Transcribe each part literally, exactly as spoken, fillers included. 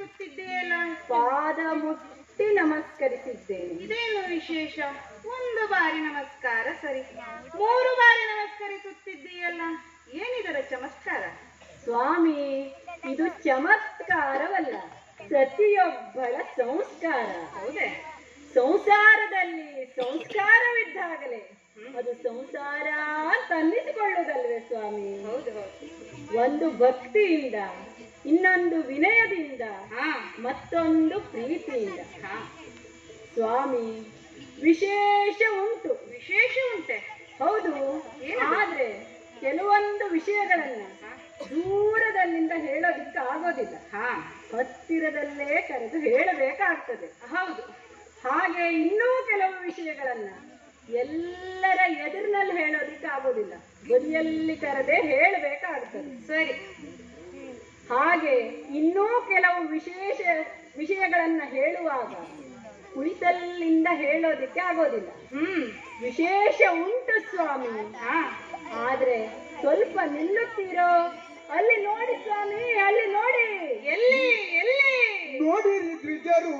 ನಮಸ್ಕರಿಸುತ್ತಿದ್ದೆಯಲ್ಲ? ಪಾದ ಮುಟ್ಟಿ ನಮಸ್ಕರಿಸಿದ್ದೇನೆ. ಇದೇನು ವಿಶೇಷ? ಒಂದು ಬಾರಿ ನಮಸ್ಕಾರ ಸರಿ, ಮೂರು ಬಾರಿ ನಮಸ್ಕರಿಸುತ್ತಿದ್ದೀಯಲ್ಲ, ಏನಿದರ ಚಮತ್ಕಾರ? ಸ್ವಾಮಿ, ಇದು ಚಮತ್ಕಾರವಲ್ಲ, ಸತಿಯೊಬ್ಬಳ ಸಂಸ್ಕಾರ. ಹೌದೇ? ಸಂಸಾರದಲ್ಲಿ ಸಂಸ್ಕಾರವಿದ್ದಾಗಲೇ ಅದು ಸಂಸಾರ ಅಂತ ಅನ್ನಿಸಿಕೊಳ್ಳುವುದಲ್ವೇ ಸ್ವಾಮಿ? ಹೌದು. ಒಂದು ಭಕ್ತಿಯಿಂದ, ಇನ್ನೊಂದು ವಿನಯದಿಂದ, ಹಾ, ಮತ್ತೊಂದು ಪ್ರೀತಿಯಿಂದ. ಹಾ. ಸ್ವಾಮಿ, ವಿಶೇಷ ಉಂಟು. ವಿಶೇಷ ಉಂಟೆ? ಹೌದು. ಆದ್ರೆ ಕೆಲವೊಂದು ವಿಷಯಗಳನ್ನ ದೂರದಲ್ಲಿಂದ ಹೇಳೋದಿಕ್ಕೆ ಆಗೋದಿಲ್ಲ. ಹಾ, ಹತ್ತಿರದಲ್ಲೇ ಕರೆದು ಹೇಳಬೇಕಾಗ್ತದೆ. ಹೌದು. ಹಾಗೆ ಇನ್ನೂ ಕೆಲವು ವಿಷಯಗಳನ್ನ ಎಲ್ಲರ ಎದುರಿನಲ್ಲಿ ಹೇಳೋದಿಕ್ಕೆ ಆಗೋದಿಲ್ಲ, ಬದಿಯಲ್ಲಿ ಕರೆದೇ ಹೇಳಬೇಕಾಗ್ತದೆ. ಸರಿ. ಹಾಗೆ ಇನ್ನೂ ಕೆಲವು ವಿಶೇಷ ವಿಷಯಗಳನ್ನ ಹೇಳುವಾಗ ಕುಳಿತಲ್ಲಿಂದ ಹೇಳೋದಿಕ್ಕೆ ಆಗೋದಿಲ್ಲ. ಹ್ಮ್ ವಿಶೇಷ ಉಂಟು ಸ್ವಾಮಿ. ಹಾ, ಆದ್ರೆ ಸ್ವಲ್ಪ ನಿಲ್ಲುತ್ತೀರೋ? ಅಲ್ಲಿ ನೋಡಿ ಸ್ವಾಮಿ, ಅಲ್ಲಿ ನೋಡಿ. ಎಲ್ಲಿ ಎಲ್ಲಿ ನೋಡಿರಿ ದ್ವಿಜರು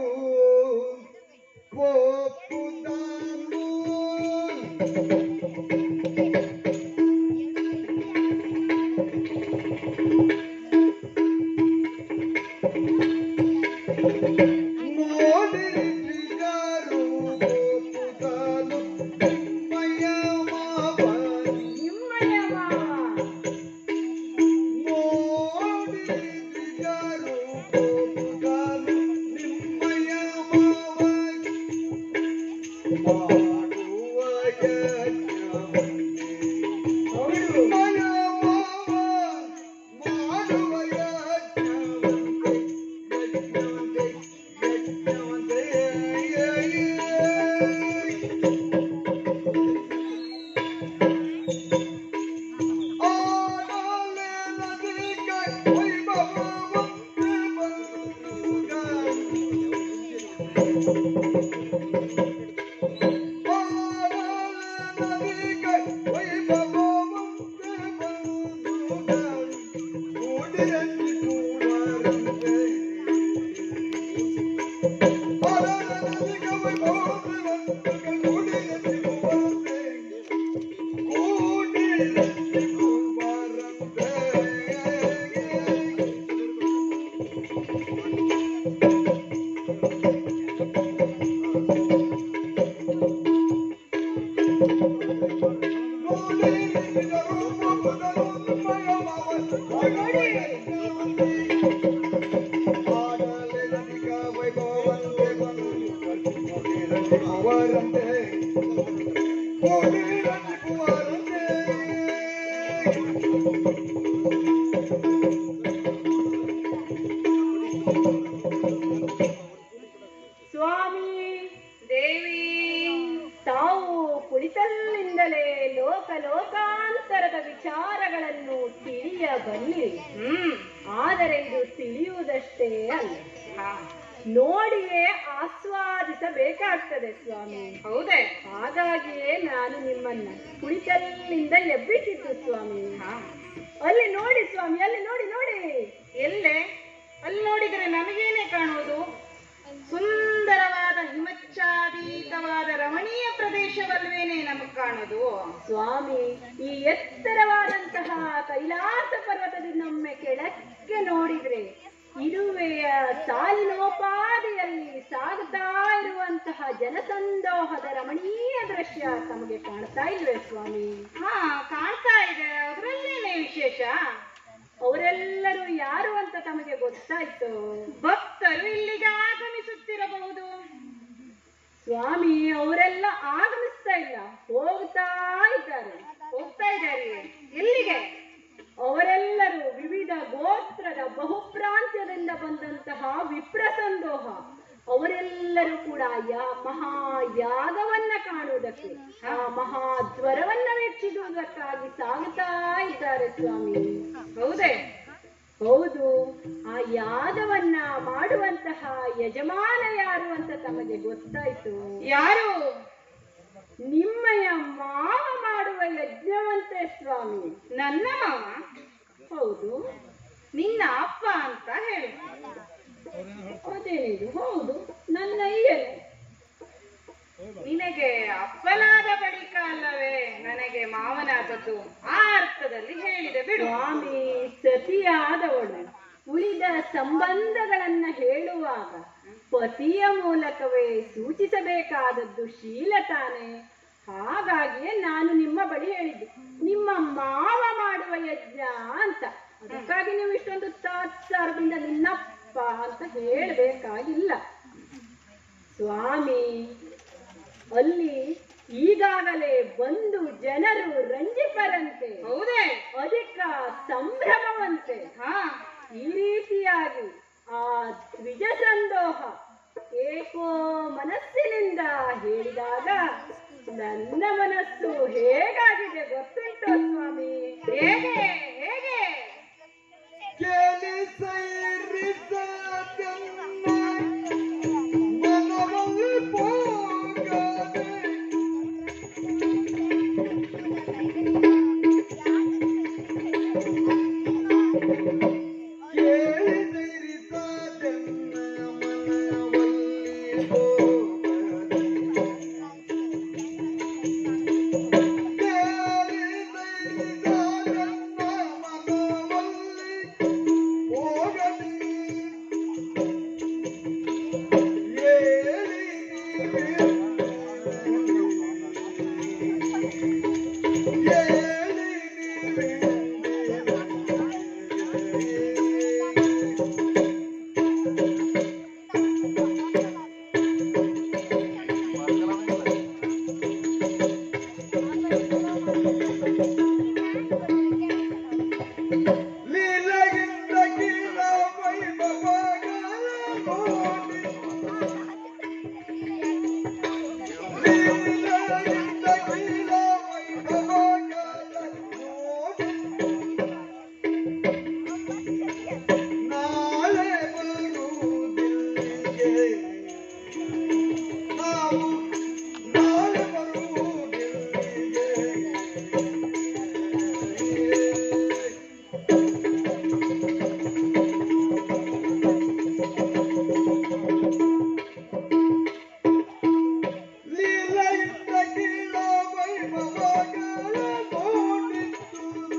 ಒಪ್ಪುತ್ತಾನು. ನೋಡಿರಿ ದ್ವಿಜರು ಒಪ್ಪುತ್ತಾನು ನಿಮ್ಮಯ್ಯ ಮಾವ. ನಿಮ್ಮಯ್ಯ ಮಾವ. ನೋಡಿರಿ ದ್ವಿಜರು ಒಪ್ಪುತ್ತಾನು ನಿಮ್ಮಯ್ಯ ಮಾವ. ಮಾಡುವ ಯಜ್ಞವಂತೆ ನಿಮ್ಮಯ್ಯ ಮಾವ. ಮಾಡುವ ಯಜ್ಞವಂತೆ ಯಜ್ಞವಂತೆ ಯಜ್ಞವಂತೆ. ಆಡಲೆ ನದಿಗ ವೈಭವವಂತೆ ಬಂದುಗ. ಸ್ವಾಮಿ, ದೇವಿ, ತಾವು ಕುಳಿತಲ್ಲಿಂದಲೇ ಲೋಕ ಲೋಕಾಂತರದ ವಿಚಾರಗಳನ್ನು ತಿಳಿಯ ಬನ್ನಿರಿ. ಹ್ಮ್ ಆದರೆ ಇದು ತಿಳಿಯುವುದಷ್ಟೇ ಅಲ್ಲ, ಹಾ, ನೋಡಿಯೇ ಆಸ್ವಾದಿಸಬೇಕಾಗ್ತದೆ ಸ್ವಾಮಿ. ಹೌದೇ? ಹಾಗಾಗಿಯೇ ನಾನು ನಿಮ್ಮನ್ನ ಕುಳಿತಲ್ಲಿಂದ ಎಬ್ಬಿಸಿದ್ದು ಸ್ವಾಮಿ. ಹಾ, ಅಲ್ಲಿ ನೋಡಿ ಸ್ವಾಮಿ, ಅಲ್ಲಿ ನೋಡಿ ನೋಡಿ. ಎಲ್ಲೇ? ಅಲ್ಲಿ ನೋಡಿದರೆ ನಮಗೇನೆ ಕಾಣುವುದು? ಸುಂದರವಾದ ಹಿಮಚ್ಛಾದೀತವಾದ ರಮಣೀಯ ಪ್ರದೇಶವಲ್ವೇನೆ ನಮಗ್ ಕಾಣೋದು? ಸ್ವಾಮಿ, ಈ ಎತ್ತರವಾದಂತಹ ಕೈಲಾಸ ಪರ್ವತದಿಂದ ಒಮ್ಮೆ ಕೆಳಕ್ಕೆ ನೋಡಿದ್ರೆ ಇರುವೆಯ ಸಾಲಿನೋಪಾದಿಯಲ್ಲಿ ಸಾಗುತ್ತಾ ಇರುವಂತಹ ಜನಸಂದೋಹದ ರಮಣೀಯ ದೃಶ್ಯ ತಮಗೆ ಕಾಣ್ತಾ ಇಲ್ವೇ ಸ್ವಾಮಿ? ಹಾ, ಕಾಣ್ತಾ ಇದೆ. ಅದರಲ್ಲೇನೆ ವಿಶೇಷ? ಅವರೆಲ್ಲರೂ ಯಾರು ಅಂತ ತಮಗೆ ಗೊತ್ತಾಯ್ತು? ಭಕ್ತರು ಇಲ್ಲಿಗೆ ಆಗಮಿಸುತ್ತಿರಬಹುದು ಸ್ವಾಮಿ. ಅವರೆಲ್ಲ ಆಗಮಿಸ್ತಾ ಇಲ್ಲ, ಹೋಗ್ತಾ ಇದ್ದಾರೆ. ಹೋಗ್ತಾ ಇದ್ದಾರೆ. ಎಲ್ಲಿಗೆ? ಅವರೆಲ್ಲರೂ ವಿವಿಧ ಗೋತ್ರದ ಬಹುಪ್ರಾಂತ್ಯದಿಂದ ಬಂದಂತಹ ವಿಪ್ರಸಂದೋಹ. ಅವರೆಲ್ಲರೂ ಕೂಡ ಯಾ ಮಹಾಯಾಗವನ್ನ ಕಾಣುವುದಕ್ಕೆ, ಆ ಮಹಾಜ್ವರವನ್ನ ವೀಕ್ಷಿಸುವುದಕ್ಕಾಗಿ ಸಾಗುತ್ತಾ ಇದ್ದಾರೆ ಸ್ವಾಮಿ. ಹೌದೇ? ಹೌದು. ಆ ಯಾಗವನ್ನ ಮಾಡುವಂತಹ ಯಜಮಾನ ಯಾರು ಅಂತ ತಮಗೆ ಗೊತ್ತಾಯ್ತು? ಯಾರು? ನಿಮ್ಮಯ ಮಾವ ಮಾಡುವ ಯಜ್ಞವಂತೆ ಸ್ವಾಮಿ. ನನ್ನ ಮಾವ? ಹೌದು. ನಿನ್ನ ಅಪ್ಪ ಅಂತ ಹೇಳು. ಹೇಳಿದ್ದು ಹೌದು, ನನ್ನ ಅಯ್ಯನೇ. ನಿನಗೆ ಅಪ್ಪನಾದ ಬಳಿಕ ಅಲ್ಲವೇ ನನಗೆ ಮಾವನಾದದ್ದು, ಆ ಅರ್ಥದಲ್ಲಿ ಹೇಳಿದೆ ಬಿಡು. ಸ್ವಾಮಿ, ಸತಿಯಾದವಳು ಉಳಿದ ಸಂಬಂಧಗಳನ್ನ ಹೇಳುವಾಗ ಪತಿಯ ಮೂಲಕವೇ ಸೂಚಿಸಬೇಕಾದದ್ದು ಶೀಲ ತಾನೆ. ಹಾಗಾಗಿಯೇ ನಾನು ನಿಮ್ಮ ಬಳಿ ಹೇಳಿದ್ದು, ನಿಮ್ಮ ಮಾವ ಮಾಡುವ ಯಜ್ಞ ಅಂತ. ಅದಕ್ಕಾಗಿ ನೀವು ಇಷ್ಟೊಂದು ತಾತ್ಸಾರದಿಂದ ನಿನ್ನಪ್ಪ ಅಂತ ಹೇಳಬೇಕಾಗಿಲ್ಲ. ಸ್ವಾಮಿ, ಅಲ್ಲಿ ಈಗಾಗಲೇ ಬಂದು ಜನರು ರಂಜಿಪರಂತೆ, ಹೌದೇ? ಅಧಿಕ ಸಂಭ್ರಮವಂತೆ. ಹಾ, ಈ ರೀತಿಯಾಗಿ ಆ ದ್ವಿಜ ಸಂದೋಹ ಏಕೋ ಮನಸ್ಸಿನಿಂದ ಹೇಳಿದಾಗ ನನ್ನ ಮನಸ್ಸು ಹೇಗಾಗಿದೆ ಗೊತ್ತುಂಟೋ ಸ್ವಾಮಿ? ಹೇಗೆ ಹೇಗೆ? ಕೇಳಿ ಸೈರಿಸದನ್ನ ಮನದಲ್ಲಿ ಹೋಗದೆ ಕೇಳಿ ಸೈರಿಸದನ್ನ ಮನದಲ್ಲಿ ಹೋಗದೆ ಕೇಳಿ ಸೈರಿಸದನ್ನ ಮನದಲ್ಲಿ ಹೋಗದೆ ಏಳಿ ಲೀಲೆಯಿಂದ ಕಿಲ್ಲ ವೈಭವಗಳ ನೋಡಿ ಲೀಲೆಯಿಂದ ಕಿಲ್ಲ ವೈಭವಗಳ ನೋಡಿ ನಾಳೆ ಬರುವುದಿಲ್ಲಿಗೆ ನಾವು ನಾಳೆ ಬರುವುದಿಲ್ಲಿಗೆ ಲೀಲೆಯಿಂದ ಕಿಲ್ಲ ವೈಭವಗಳ ನೋಡಿದ್ದು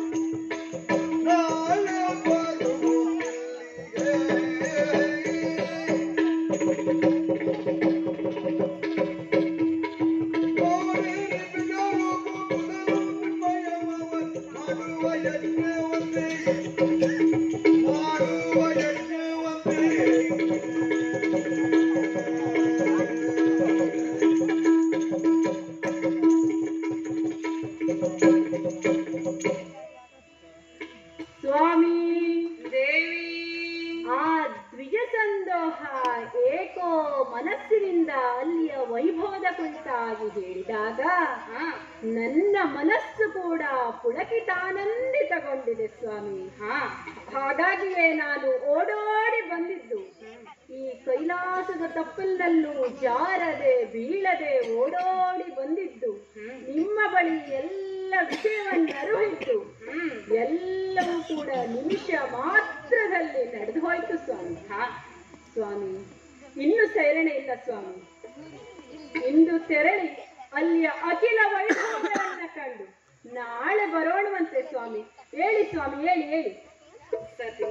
ನಾಳೆ ಬರುವುದಿಲ್ಲಿಗೆ ಕೋರಿ ನಿಮಗರು ಕೂದಲು ನಿಮ್ಮಯಮವ ಮಾಡುವ ಯಜ್ಞವಂತೆ ಮಾಡುವ ಯಜ್ಞವಂತೆ ಸ್ವಾಮಿ, ದೇವಿ. ಆ ದ್ವಿಜ ಸಂದೋಹ ಏಕೋ ಮನಸ್ಸಿನಿಂದ ಅಲ್ಲಿಯ ವೈಭವದ ಕುರಿತಾಗಿ ಹೇಳಿದಾಗ ಹಾ, ನನ್ನ ಮನಸ್ಸು ಕೂಡ ಪುಳಕಿತಾನಂದಿತಗೊಂಡಿದೆ ಸ್ವಾಮಿ. ಹಾ, ಹಾಗಾಗಿಯೇ ನಾನು ಓಡೋಡಿ ಬಂದಿದ್ದು. ಈ ಕೈಲಾಸದ ತಪ್ಪಲಿನಲ್ಲೂ ಜಾರದೆ ಬೀಳದೆ ಓಡೋಡಿ ಬಂದಿದ್ದು. ಹ್ಮ್, ನಿಮ್ಮ ಬಳಿ ಎಲ್ಲ ವಿಷಯವನ್ನರಿಹಿಟ್ಟು ಹ್ಮ್, ಎಲ್ಲವೂ ಕೂಡ ನಿಮಿಷ ಮಾತ್ರದಲ್ಲಿ ನಡೆದು ಹೋಯ್ತು ಸ್ವಾಮಿ. ಹಾ, ಸ್ವಾಮಿ, ಇನ್ನು ಸೇರಣೆ ಇಲ್ಲ ಸ್ವಾಮಿ. ಇಂದು ತೆರಳಿ ಅಲ್ಲಿಯ ಅಖಿಲ ವೈಭವಗಳನ್ನ ಕಂಡು ನಾಳೆ ಬರೋಣವಂತೆ ಸ್ವಾಮಿ. ಹೇಳಿ ಸ್ವಾಮಿ, ಹೇಳಿ ಹೇಳಿ. ಸತಿ,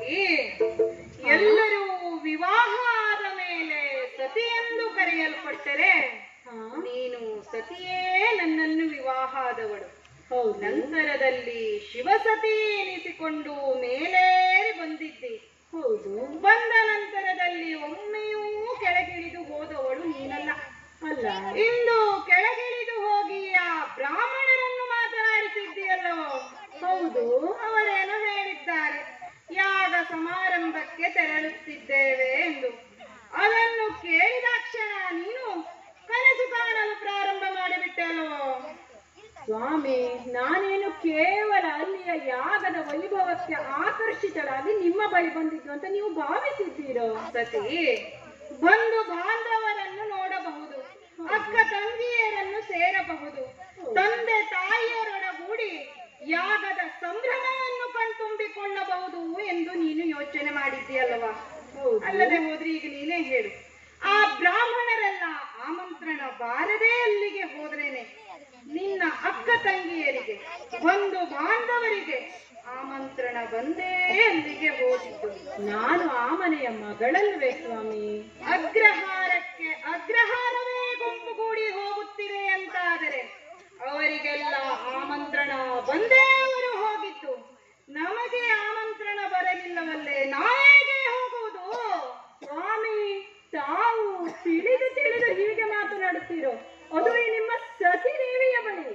ಎಲ್ಲರೂ ವಿವಾಹ ಆದ ಮೇಲೆ ಸತಿ ಎಂದು ಕರೆಯಲ್ಪಟ್ಟರೆ ಹಾ, ನೀನು ಸತಿಯೇ ನನ್ನನ್ನು ವಿವಾಹ ಆದವಳು. ಹೌದು. ನಂತರದಲ್ಲಿ ಶಿವಸತಿ ಎನಿಸಿಕೊಂಡು ಮೇಲೇರಿ ಬಂದಿದ್ದಿ. ಹೌದು. ಬಂದ ನಂತರದಲ್ಲಿ ಒಮ್ಮೆಯೂ ಕೆಳಗಿಳಿದು ಹೋದವಳು ನೀನಲ್ಲ. ಅಲ್ಲ. ಇಂದು ಕೆಳಗಿಳಿದು ಹೋಗಿ ಆ ಬ್ರಾಹ್ಮಣರನ್ನು ಮಾತನಾಡಿಸಿದ್ದೀಯಲ್ಲೋ. ಹೌದು. ಅವರೇನು ಹೇಳಿದ್ದಾರೆ, ಯಾಗ ಸಮಾರಂಭಕ್ಕೆ ತೆರಳುತ್ತಿದ್ದೇವೆ ಎಂದು. ಅದನ್ನು ಕೇಳಿದಾಕ್ಷಣ ನೀನು ಕನಸು ಕಾಣಲು ಪ್ರಾರಂಭ ಮಾಡಿಬಿಟ್ಟೆಲ್ಲೋ. ಸ್ವಾಮಿ, ನಾನೇನು ಕೇವಲ ಅಲ್ಲಿಯ ಯಾಗದ ವೈಭವಕ್ಕೆ ಆಕರ್ಷಿತಳಾಗಿ ನಿಮ್ಮ ಬಳಿ ಬಂದಿದ್ದು ಅಂತ ನೀವು ಭಾವಿಸಿದ್ದೀರೋ? ಸತಿ, ಬಂಧು ಬಾಂಧವರನ್ನು ನೋಡಬಹುದು, ಅಕ್ಕ ತಂಗಿಯರನ್ನು ಸೇರಬಹುದು, ತಂದೆ ತಾಯಿಯರೊಡಗೂಡಿ ಯಾಗದ ಸಂಭ್ರಮವನ್ನು ಕಣ್ತುಂಬಿಕೊಳ್ಳಬಹುದು ಎಂದು ನೀನು ಯೋಚನೆ ಮಾಡಿದ್ದೀಯಲ್ಲವಾ? ಹೌದು. ಅಲ್ಲದೆ ಹೋದ್ರೆ ಈಗ ನೀನೇ ಹೇಳು, ಆ ಬ್ರಾಹ್ಮಣರೆಲ್ಲ ಆಮಂತ್ರಣ ಬಾರದೇ ಅಲ್ಲಿಗೆ ಹೋದ್ರೇನೆ ನಿನ್ನ ಅಕ್ಕ ತಂಗಿಯರಿಗೆ ಬಂಧು ಬಾಂಧವರಿಗೆ ಆಮಂತ್ರಣ ಬಂದೇ ಅಲ್ಲಿಗೆ ಹೋಗಿದ್ದು. ನಾನು ಆ ಮನೆಯ ಮಗಳಲ್ವೇ ಸ್ವಾಮಿ? ಅಗ್ರಹಾರಕ್ಕೆ ಅಗ್ರಹಾರವೇ ಗುಂಪುಗೂಡಿ ಹೋಗುತ್ತಿದೆ ಅಂತಾದರೆ ಅವರಿಗೆಲ್ಲ ಆಮಂತ್ರಣ ಬಂದೇ ಅವರು ಹೋಗಿದ್ದು. ನಮಗೆ ಆಮಂತ್ರಣ ಬರಲಿಲ್ಲವಲ್ಲೇ, ನಾವೇಗೆ ಹೋಗುವುದು? ಸ್ವಾಮಿ, ತಾವು ತಿಳಿದು ತಿಳಿದು ಹೀಗೆ ಮಾತನಾಡುತ್ತೀರೋ? ಅದು ಈ ನಿಮ್ಮ ಸತಿ ದೇವಿಯ ಬಳಿ.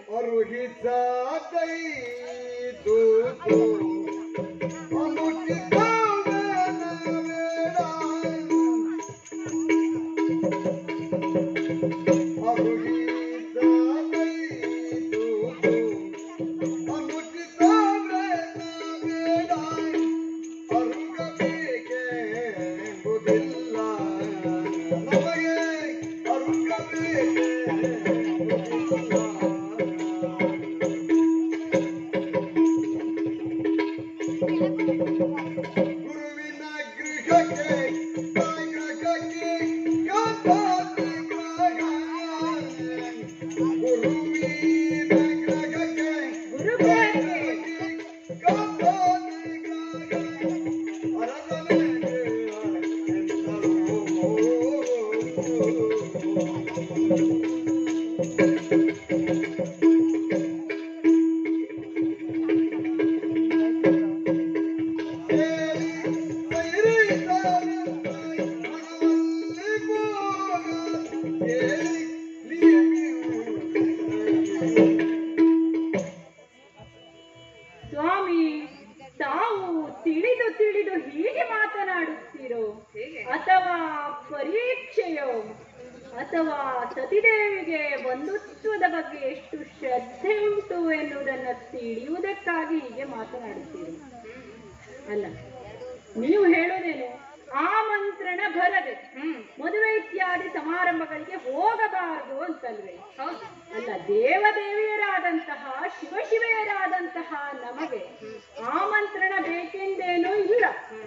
ಸ್ವಾಮಿ, ತಾವು ತಿಳಿದು ತಿಳಿದು ಹೀಗೆ ಮಾತನಾಡುತ್ತೀರೋ? ಅಥವಾ ಪರೀಕ್ಷೆಯೋ? ಅಥವಾ ಸತಿದೇವಿಗೆ ಬಂಧುತ್ವದ ಬಗ್ಗೆ ಎಷ್ಟು ಶ್ರದ್ಧೆ ಉಂಟು ಎನ್ನುವುದನ್ನು ತಿಳಿಯುವುದಕ್ಕಾಗಿ ಹೀಗೆ ಮಾತನಾಡುತ್ತೀರಿ? ಅಲ್ಲ, ನೀವು ಹೇಳೋದೇನು? ಆಮಂತ್ರಣ ಬರದೆ ಮದುವೆ ಇತ್ಯಾದಿ ಸಮಾರಂಭಗಳಿಗೆ ಹೋಗಬಾರದು ಅಂತಲ್ವೇ? ಅಲ್ಲ, ದೇವದೇವಿಯರಾದಂತಹ ಶಿವಶಿವೆಯರಾದಂತಹ ನಮಗೆ ಆಮಂತ್ರಣ ಬೇಕೆಂದೇನೂ ಇಲ್ಲ.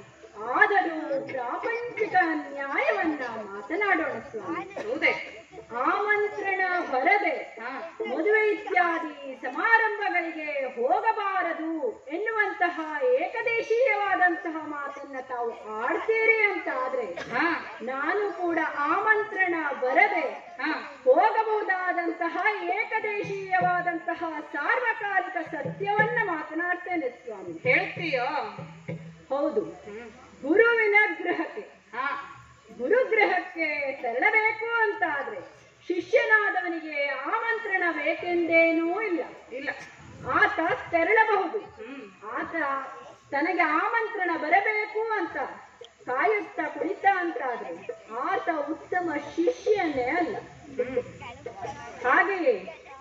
ಆದರೂ ಪ್ರಾಪಂಚಿಕ ನ್ಯಾಯವನ್ನ ಮಾತನಾಡೋಣ ಸ್ವಾಮಿ. ಹೌದೇ? ಆಮಂತ್ರಣ ಬರದೆ ಮದುವೆ ಇತ್ಯಾದಿ ಸಮಾರಂಭಗಳಿಗೆ ಹೋಗಬಾರದು ಎನ್ನುವಂತಹ ಏಕದೇಶೀಯವಾದಂತಹ ಮಾತನ್ನ ತಾವು ಆಡ್ತೀರಿ ಅಂತ ಆದ್ರೆ ನಾನು ಕೂಡ ಆಮಂತ್ರಣ ಬರದೆ ಹೋಗಬಹುದಾದಂತಹ ಏಕದೇಶೀಯವಾದಂತಹ ಸಾರ್ವಕಾಲಿಕ ಸತ್ಯವನ್ನ ಮಾತನಾಡ್ತೇನೆ ಸ್ವಾಮಿ. ಹೇಳ್ತೀಯೋ? ಹೌದು. ಗುರುವಿನ ಗೃಹಕ್ಕೆ ಗುರುಗೃಹಕ್ಕೆ ತೆರಳಬೇಕು ಅಂತಾದ್ರೆ ಶಿಷ್ಯನಾದವನಿಗೆ ಆಮಂತ್ರಣ ಬೇಕೆಂದೇನೂ ಇಲ್ಲ ಇಲ್ಲ ಆತ ತೆರಳಬಹುದು. ಆತ ತನಗೆ ಆಮಂತ್ರಣ ಬರಬೇಕು ಅಂತ ಕಾಯುತ್ತಾ ಕುಳಿತ ಅಂತಾದ್ರೆ ಆತ ಉತ್ತಮ ಶಿಷ್ಯನೇ ಅಲ್ಲ. ಹಾಗೆಯೇ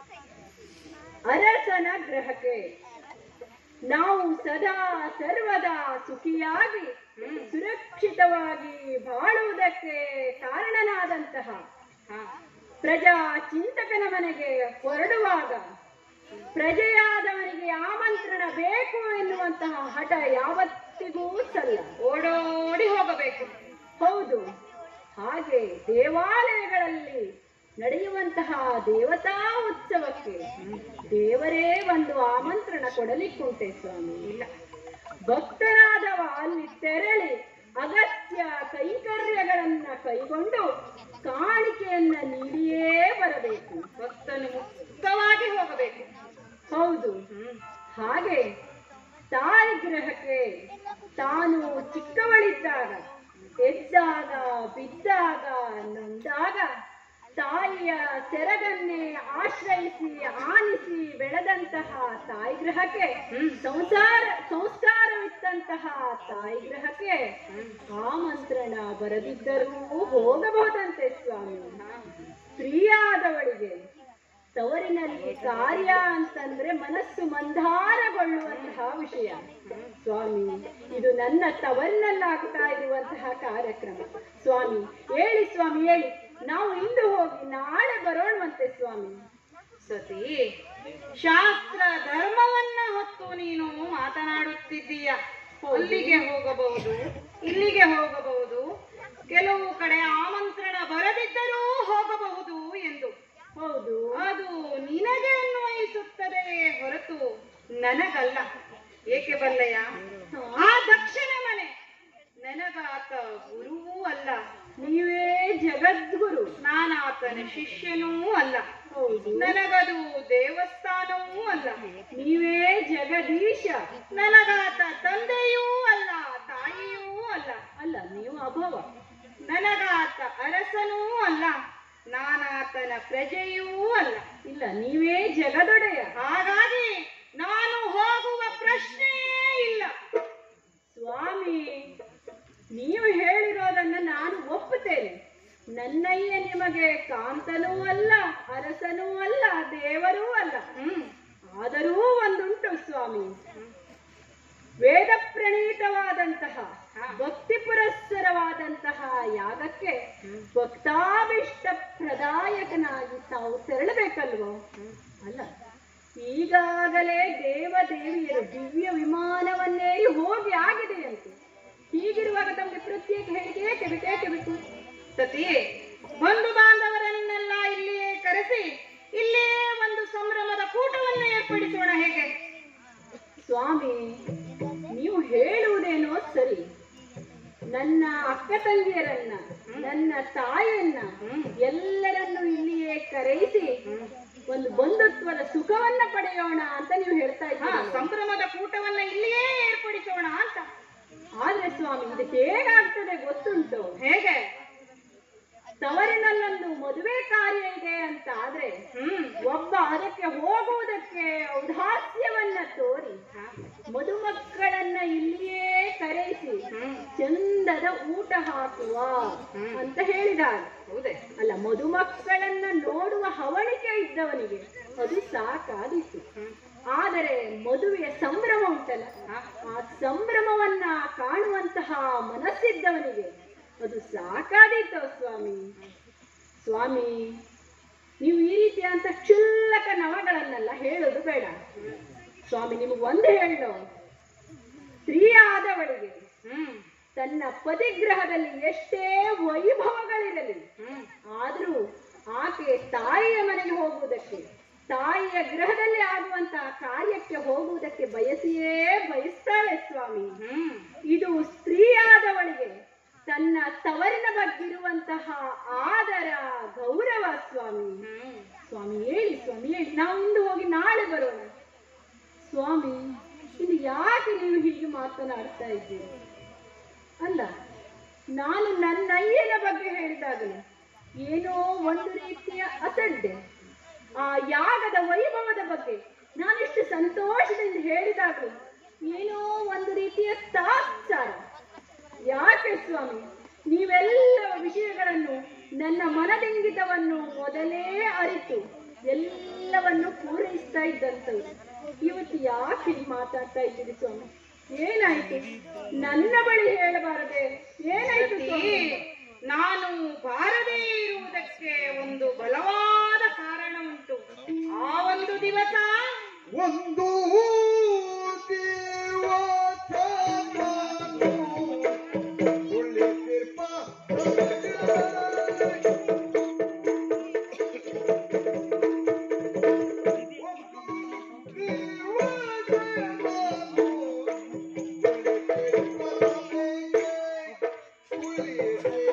ಅರಸನ ಗೃಹಕ್ಕೆ ನಾವು ಸದಾ ಸರ್ವದಾ ಸುಖಿಯಾಗಿ ಸುರಕ್ಷಿತವಾಗಿ ಬಾಳುವುದಕ್ಕೆ ಕಾರಣನಾದಂತಹ ಪ್ರಜಾ ಚಿಂತಕನ ಮನೆಗೆ ಹೊರಡುವಾಗ ಪ್ರಜೆಯಾದವನಿಗೆ ಆಮಂತ್ರಣ ಬೇಕು ಎನ್ನುವಂತಹ ಹಠ ಯಾವತ್ತಿಗೂ ಸಲ್ಲ. ಓಡೋಡಿ ಹೋಗಬೇಕು. ಹೌದು. ಹಾಗೆ ದೇವಾಲಯಗಳಲ್ಲಿ ನಡೆಯುವಂತಹ ದೇವತಾ ಉತ್ಸವಕ್ಕೆ ದೇವರೇ ಒಂದು ಆಮಂತ್ರಣ ಕೊಡಲಿಕ್ಕುಂಟೆ ಸ್ವಾಮಿ? ಇಲ್ಲ. ಭಕ್ತನಾದವ ಅಲ್ಲಿ ತೆರಳಿ ಅಗತ್ಯ ಕೈಂಕರ್ಯಗಳನ್ನ ಕೈಗೊಂಡು ಕಾಣಿಕೆಯನ್ನ ನೀಡಿಯೇ ಬರಬೇಕು. ಭಕ್ತನು ಮುಕ್ತವಾಗಿ ಹೋಗಬೇಕು. ಹೌದು. ಹಾಗೆ ತಾಯಿ ಗೃಹಕ್ಕೆ ತಾನು ಚಿಕ್ಕವಳಿದ್ದಾಗ ಎದ್ದಾಗ ಬಿದ್ದಾಗ ನೊಂದಾಗ ತಾಯಿಯ ಸೆರಗನ್ನೇ ಆಶ್ರಯಿಸಿ ಆನಿಸಿ ಬೆಳೆದಂತಹ ತಾಯಿ ಗೃಹಕ್ಕೆ ಸಂಸಾರ ಸಂಸ್ಕಾರವಿತ್ತಂತಹ ತಾಯಿ ಗೃಹಕ್ಕೆ ಆಮಂತ್ರಣ ಬರದಿದ್ದರೂ ಹೋಗಬಹುದಂತೆ ಸ್ವಾಮಿ. ಸ್ತ್ರೀಯಾದವಳಿಗೆ ತವರಿನಲ್ಲಿ ಕಾರ್ಯ ಅಂತಂದ್ರೆ ಮನಸ್ಸು ಮಂದಾರಗೊಳ್ಳುವಂತಹ ವಿಷಯ ಸ್ವಾಮಿ. ಇದು ನನ್ನ ತವರಿನಲ್ಲಾಗ್ತಾ ಇರುವಂತಹ ಕಾರ್ಯಕ್ರಮ ಸ್ವಾಮಿ. ಹೇಳಿ ಸ್ವಾಮಿ, ಹೇಳಿ. ನಾವು ಇಂದು ಹೋಗಿ ನಾಳೆ ಬರೋಣವಂತೆ ಸ್ವಾಮಿ. ಸತಿ, ಶಾಸ್ತ್ರ ಧರ್ಮವನ್ನ ಹೊತ್ತು ನೀನು ಮಾತನಾಡುತ್ತಿದ್ದೀಯ. ಅಲ್ಲಿಗೆ ಹೋಗಬಹುದು, ಇಲ್ಲಿಗೆ ಹೋಗಬಹುದು, ಕೆಲವು ಕಡೆ ಆಮಂತ್ರಣ ಹೌದು. ಅದು ನಿನಗೆ ಅನ್ವಯಿಸುತ್ತದೆಯೇ ಹೊರತು ನನಗಲ್ಲ. ಏಕೆ ಬಲ್ಲೆಯ? ಆ ದಕ್ಷಿಣ ಮನೆ ನನಗಾತ ಗುರುವೂ ಅಲ್ಲ. ನೀವೇ ಜಗದ್ಗುರು. ನಾನಾತನ ಶಿಷ್ಯನೂ ಅಲ್ಲ. ಹೌದು. ನನಗದು ದೇವಸ್ಥಾನವೂ ಅಲ್ಲ. ನೀವೇ ಜಗದೀಶ. ನನಗಾತ ತಂದೆಯೂ ಅಲ್ಲ, ತಾಯಿಯೂ ಅಲ್ಲ. ಅಲ್ಲ, ನೀವು ಅಭವ. ನನಗಾತ ಅರಸನೂ ಅಲ್ಲ, ನಾನಾತನ ಪ್ರಜೆಯೂ ಅಲ್ಲ. ಇಲ್ಲ, ನೀವೇ ಜಗದೊಡೆಯ. ಹಾಗಾಗಿ ನಾನು ಹೋಗುವ ಪ್ರಶ್ನೆಯೇ ಇಲ್ಲ. ಸ್ವಾಮಿ, ನೀವು ಹೇಳಿರೋದನ್ನ ನಾನು ಒಪ್ಪುತ್ತೇನೆ. ನನ್ನಯ್ಯ ನಿಮಗೆ ಕಾಂತನೂ ಅಲ್ಲ, ಅರಸನೂ ಅಲ್ಲ, ದೇವರೂ ಅಲ್ಲ. ಹ್ಮ್ ಆದರೂ ಒಂದುಂಟು ಸ್ವಾಮಿ. ವೇದ ಪ್ರಣೀತವಾದಂತಹ ಭಕ್ತಿ ಪುರಸ್ಸರವಾದಂತಹ ಯಾಗಕ್ಕೆ ಭಕ್ತಾಭಿಷ್ಟ ಪ್ರದಾಯಕನಾಗಿ ತಾವು ತೆರಳಬೇಕಲ್ವೋ? ಅಲ್ಲ, ಈಗಾಗಲೇ ದೇವದೇವಿಯರು ದಿವ್ಯ ವಿಮಾನವನ್ನೇರಿ ಹೋಗಿ ಆಗಿದೆಯಂತೆ. ಹೀಗಿರುವಾಗ ತಮಗೆ ಪ್ರತ್ಯೇಕ ಹೇಳಿಕೆ ಏಕೆ ಬೇಕು ಏಕೆ ಬೇಕು? ಸತಿ, ಬಂಧು ಬಾಂಧವರನ್ನೆಲ್ಲ ಇಲ್ಲಿಯೇ ಕರೆಸಿ ಇಲ್ಲಿಯೇ ಒಂದು ಸಂಭ್ರಮದ ಕೂಟವನ್ನು ಏರ್ಪಡಿಸೋಣ, ಹೇಗೆ? ಸ್ವಾಮಿ, ನೀವು ಹೇಳುವುದೇನೋ ಸರಿ. ನನ್ನ ಅಕ್ಕ ತಂಗಿಯರನ್ನ, ನನ್ನ ತಾಯಿಯನ್ನ ಎಲ್ಲರನ್ನು ಇಲ್ಲಿಯೇ ಕರೆಯಿಸಿ ಒಂದು ಬಂಧುತ್ವದ ಸುಖವನ್ನ ಪಡೆಯೋಣ ಅಂತ ನೀವು ಹೇಳ್ತಾ ಇದ್ದೀರಾ. ಸಂಭ್ರಮದ ಕೂಟವನ್ನ ಇಲ್ಲಿಯೇ ಏರ್ಪಡಿಸೋಣ ಅಂತ. ಆದ್ರೆ ಸ್ವಾಮಿ, ಇದು ಹೇಗಾಗ್ತದೆ ಗೊತ್ತುಂಟು? ಹೇಗೆ? ತವರಿನಲ್ಲೊಂದು ಮದುವೆ ಕಾರ್ಯ ಇದೆ ಅಂತ ಆದ್ರೆ ಹ್ಮ್ ಒಬ್ಬ ಅದಕ್ಕೆ ಹೋಗುವುದಕ್ಕೆ ಔದಾಸ್ಯವನ್ನ ತೋರಿ ಮದುಮಕ್ಕಳನ್ನ ಇಲ್ಲಿಯೇ ಕರೆಯಿಸಿ ಚಂದದ ಊಟ ಹಾಕುವ ಅಂತ ಹೇಳಿದ್ದಾರೆ. ಹೌದೇ? ಅಲ್ಲ, ಮದುಮಕ್ಕಳನ್ನ ನೋಡುವ ಹವಣಿಕೆ ಇದ್ದವನಿಗೆ ಅದು ಸಾಕಾದಿತ್ತು. ಆದರೆ ಮದುವೆಯ ಸಂಭ್ರಮ ಉಂಟಲ್ಲ, ಆ ಸಂಭ್ರಮವನ್ನ ಕಾಣುವಂತಹ ಮನಸ್ಸಿದ್ದವನಿಗೆ ಅದು ಸಾಕಾದೀತು ಸ್ವಾಮಿ. ಸ್ವಾಮಿ, ನೀವು ಈ ರೀತಿಯಂತ ಕ್ಷುಲ್ಲಕ ನವಗಳನ್ನೆಲ್ಲ ಹೇಳೋದು ಬೇಡ ಸ್ವಾಮಿ. ನಿಮಗೆ ಒಂದು ಹೇಳೋ, ಸ್ತ್ರೀಯಾದವಳಿಗೆ ಹ್ಮ್ ತನ್ನ ಪತಿಗ್ರಹದಲ್ಲಿ ಎಷ್ಟೇ ವೈಭವಗಳಿರಲಿ, ಆದರೂ ಆಕೆ ತಾಯಿಯ ಮನೆಗೆ ಹೋಗುವುದಕ್ಕೆ, ತಾಯಿಯ ಗೃಹದಲ್ಲಿ ಆಗುವಂತಹ ಕಾರ್ಯಕ್ಕೆ ಹೋಗುವುದಕ್ಕೆ ಬಯಸಿಯೇ ಬಯಸ್ತಾಳೆ ಸ್ವಾಮಿ. ಇದು ಸ್ತ್ರೀಯಾದವಳಿಗೆ ತನ್ನ ತವರಿನ ಬಗ್ಗಿರುವಂತಹ ಆದರ ಗೌರವ ಸ್ವಾಮಿ. ಸ್ವಾಮಿ ಹೇಳಿ, ಸ್ವಾಮಿ ಹೇಳಿ, ನಾವು ಇಂದು ಹೋಗಿ ನಾಳೆ ಬರೋಣ. ಸ್ವಾಮಿ, ಇದು ಯಾಕೆ ನೀವು ಹೀಗೆ ಮಾತನಾಡ್ತಾ ಇದ್ದೀರಿ? ಅಲ್ಲ, ನಾನು ನನ್ನ ಅಯ್ಯನ ಬಗ್ಗೆ ಹೇಳಿದಾಗಲೂ ಏನೋ ಒಂದು ರೀತಿಯ ಅಸಡ್ಡೆ. ಆ ಯಾಗದ ವೈಭವದ ಬಗ್ಗೆ ನಾನಿಷ್ಟು ಸಂತೋಷದಿಂದ ಹೇಳಿದಾಗಲೂ ಏನೋ ಒಂದು ರೀತಿಯ ತಾತ್ಸಾರ. ಯಾಕೆ ಸ್ವಾಮಿ? ನೀವೆಲ್ಲ ವಿಷಯಗಳನ್ನು, ನನ್ನ ಮನದಿಂಗಿತವನ್ನು ಮೊದಲೇ ಅರಿತು ಎಲ್ಲವನ್ನು ಪೂರೈಸ್ತಾ ಇದ್ದಂಥವ್ರು ಇವತ್ತು ಯಾಕೆ ಹೀಗೆ ಮಾತಾಡ್ತಾ ಇದ್ದೀರಿ ಸ್ವಾಮಿ? ಏನಾಯ್ತು? ನನ್ನ ಬಳಿ ಹೇಳಬಾರದೆ? ಏನಾಯ್ತು ಸ್ವಾಮಿ? ನಾನು ಬಾರದೇ ಇರುವುದಕ್ಕೆ ಒಂದು ಬಲವಾದ ಕಾರಣ ಉಂಟು. ಆ ಒಂದು ದಿವಸ ಒಂದು ದಿವಸ ಕುಳಿತಿರ್ಪ ಕುಳಿತಿರ್ಪ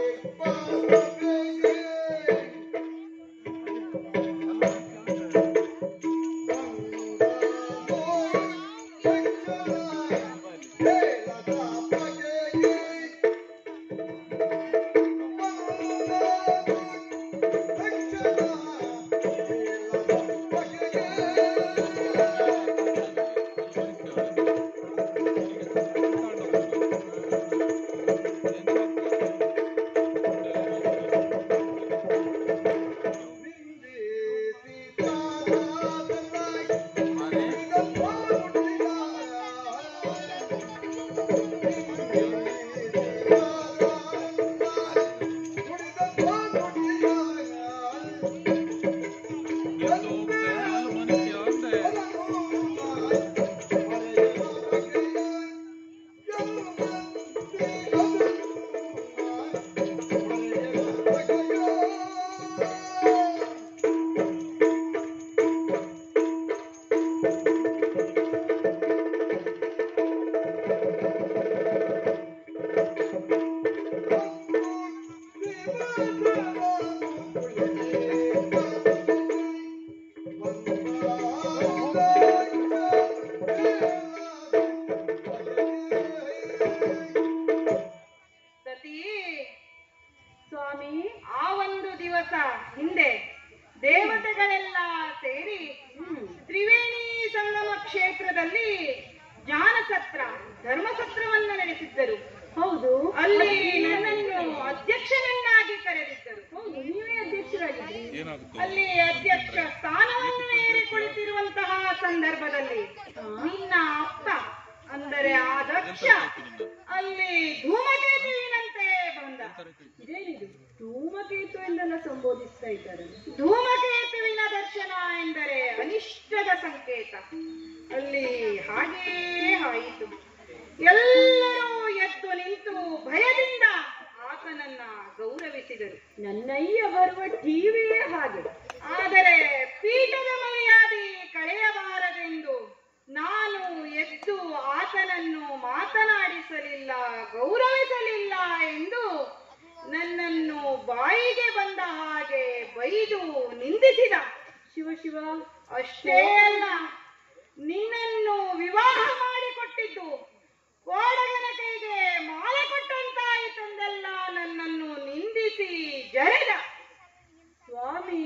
ವರ್ಷ ಹಿಂದೆ ದೇವತೆಗಳೆಲ್ಲ ಸೇರಿ ತ್ರಿವೇಣಿ ಸಂಗಮ ಕ್ಷೇತ್ರದಲ್ಲಿ ಜ್ಞಾನಸತ್ರ ಧರ್ಮಸತ್ರವನ್ನ ನಡೆಸಿದ್ದರು. ಹೌದು, ಅಲ್ಲಿ ನನ್ನನ್ನು ಅಧ್ಯಕ್ಷನನ್ನಾಗಿ ಕರೆದಿದ್ದರು. ಹೌದು, ನೀವೇ ಅಧ್ಯಕ್ಷರಾಗಿದ್ರಿ. ಅಲ್ಲಿ ಅಧ್ಯಕ್ಷ ಸ್ಥಾನವನ್ನು ಏರಿ ಕುಳಿತಿರುವಂತಹ ಸಂದರ್ಭದಲ್ಲಿ ನಿನ್ನ ಅಪ್ಪ ಅಂದರೆ ಆ ದಕ್ಷ ಅಲ್ಲಿ ಧೂಮಕೇತುವಿನಂತೆ ಬಂದ. ಇದೇನಿದು ಧೂಮಕೇತು ಎಂದೆಲ್ಲ ಸಂಬೋಧಿಸ್ತಾ ಇದ್ದಾರೆ. ಧೂಮಕೇತುವಿನ ದರ್ಶನ ಎಂದರೆ ಅನಿಷ್ಟದ ಸಂಕೇತ. ಅಲ್ಲಿ ಹಾಗೇ ಆಯಿತು. ಎಲ್ಲರೂ ಎದ್ದು ನಿಂತು ಭಯದಿಂದ ಆತನನ್ನ ಗೌರವಿಸಿದರು. ನನ್ನಯ್ಯ ಬರುವ ಟಿವಿಯೇ ಹಾಗೆ. ಆದರೆ ಪೀಠದ ಮರ್ಯಾದೆ ಕಳೆಯಬಾರದೆಂದು ನಾನು ಎದ್ದು ಆತನನ್ನು ಮಾತನಾಡಿಸಲಿಲ್ಲ, ಗೌರವಿಸಲಿಲ್ಲ ಎಂದು ನನ್ನನ್ನು ಬಾಯಿಗೆ ಬಂದ ಹಾಗೆ ಬೈದು ನಿಂದಿಸಿದ. ಶಿವ ಶಿವ. ಅಷ್ಟೇ ಅಲ್ಲ, ನಿನ್ನನ್ನು ವಿವಾಹ ಮಾಡಿಕೊಟ್ಟಿದ್ದು ಕೋಡಗನ ಕೈಗೆ ಮಾಲೆ ಕೊಟ್ಟಂತಾಯಿತೆಂದೆಲ್ಲ ನನ್ನನ್ನು ನಿಂದಿಸಿ ಜರೆದ. ಸ್ವಾಮಿ,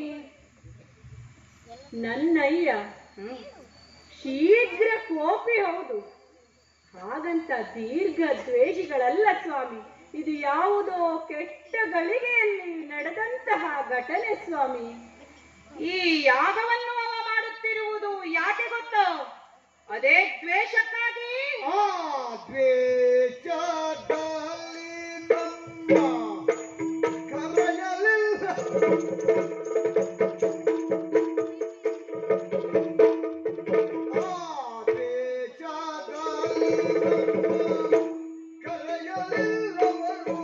ನನ್ನಯ್ಯ ಶೀಘ್ರ ಕೋಪಿ ಹೌದು, ಹಾಗಂತ ದೀರ್ಘ ದ್ವೇಷಿಗಳಲ್ಲ ಸ್ವಾಮಿ. ಇದು ಯಾವುದೋ ಕೆಟ್ಟ ಗಳಿಗೆಯಲ್ಲಿ ನಡೆದಂತಹ ಘಟನೆ ಸ್ವಾಮಿ. ಈ ಯಾಗವನ್ನು ಅವ ಮಾಡುತ್ತಿರುವುದು ಯಾಕೆ ಗೊತ್ತೋ? ಅದೇ ದ್ವೇಷಕ್ಕಾಗಿ. ಆ ದ್ವೇಷದಲ್ಲಿ ನಮ್ಮ ಕರೆಯಲಿಲ್ಲ. ಆ ದ್ವೇಷದಲ್ಲಿ ನಮ್ಮ ಕರೆಯಲಿಲ್ಲವರು,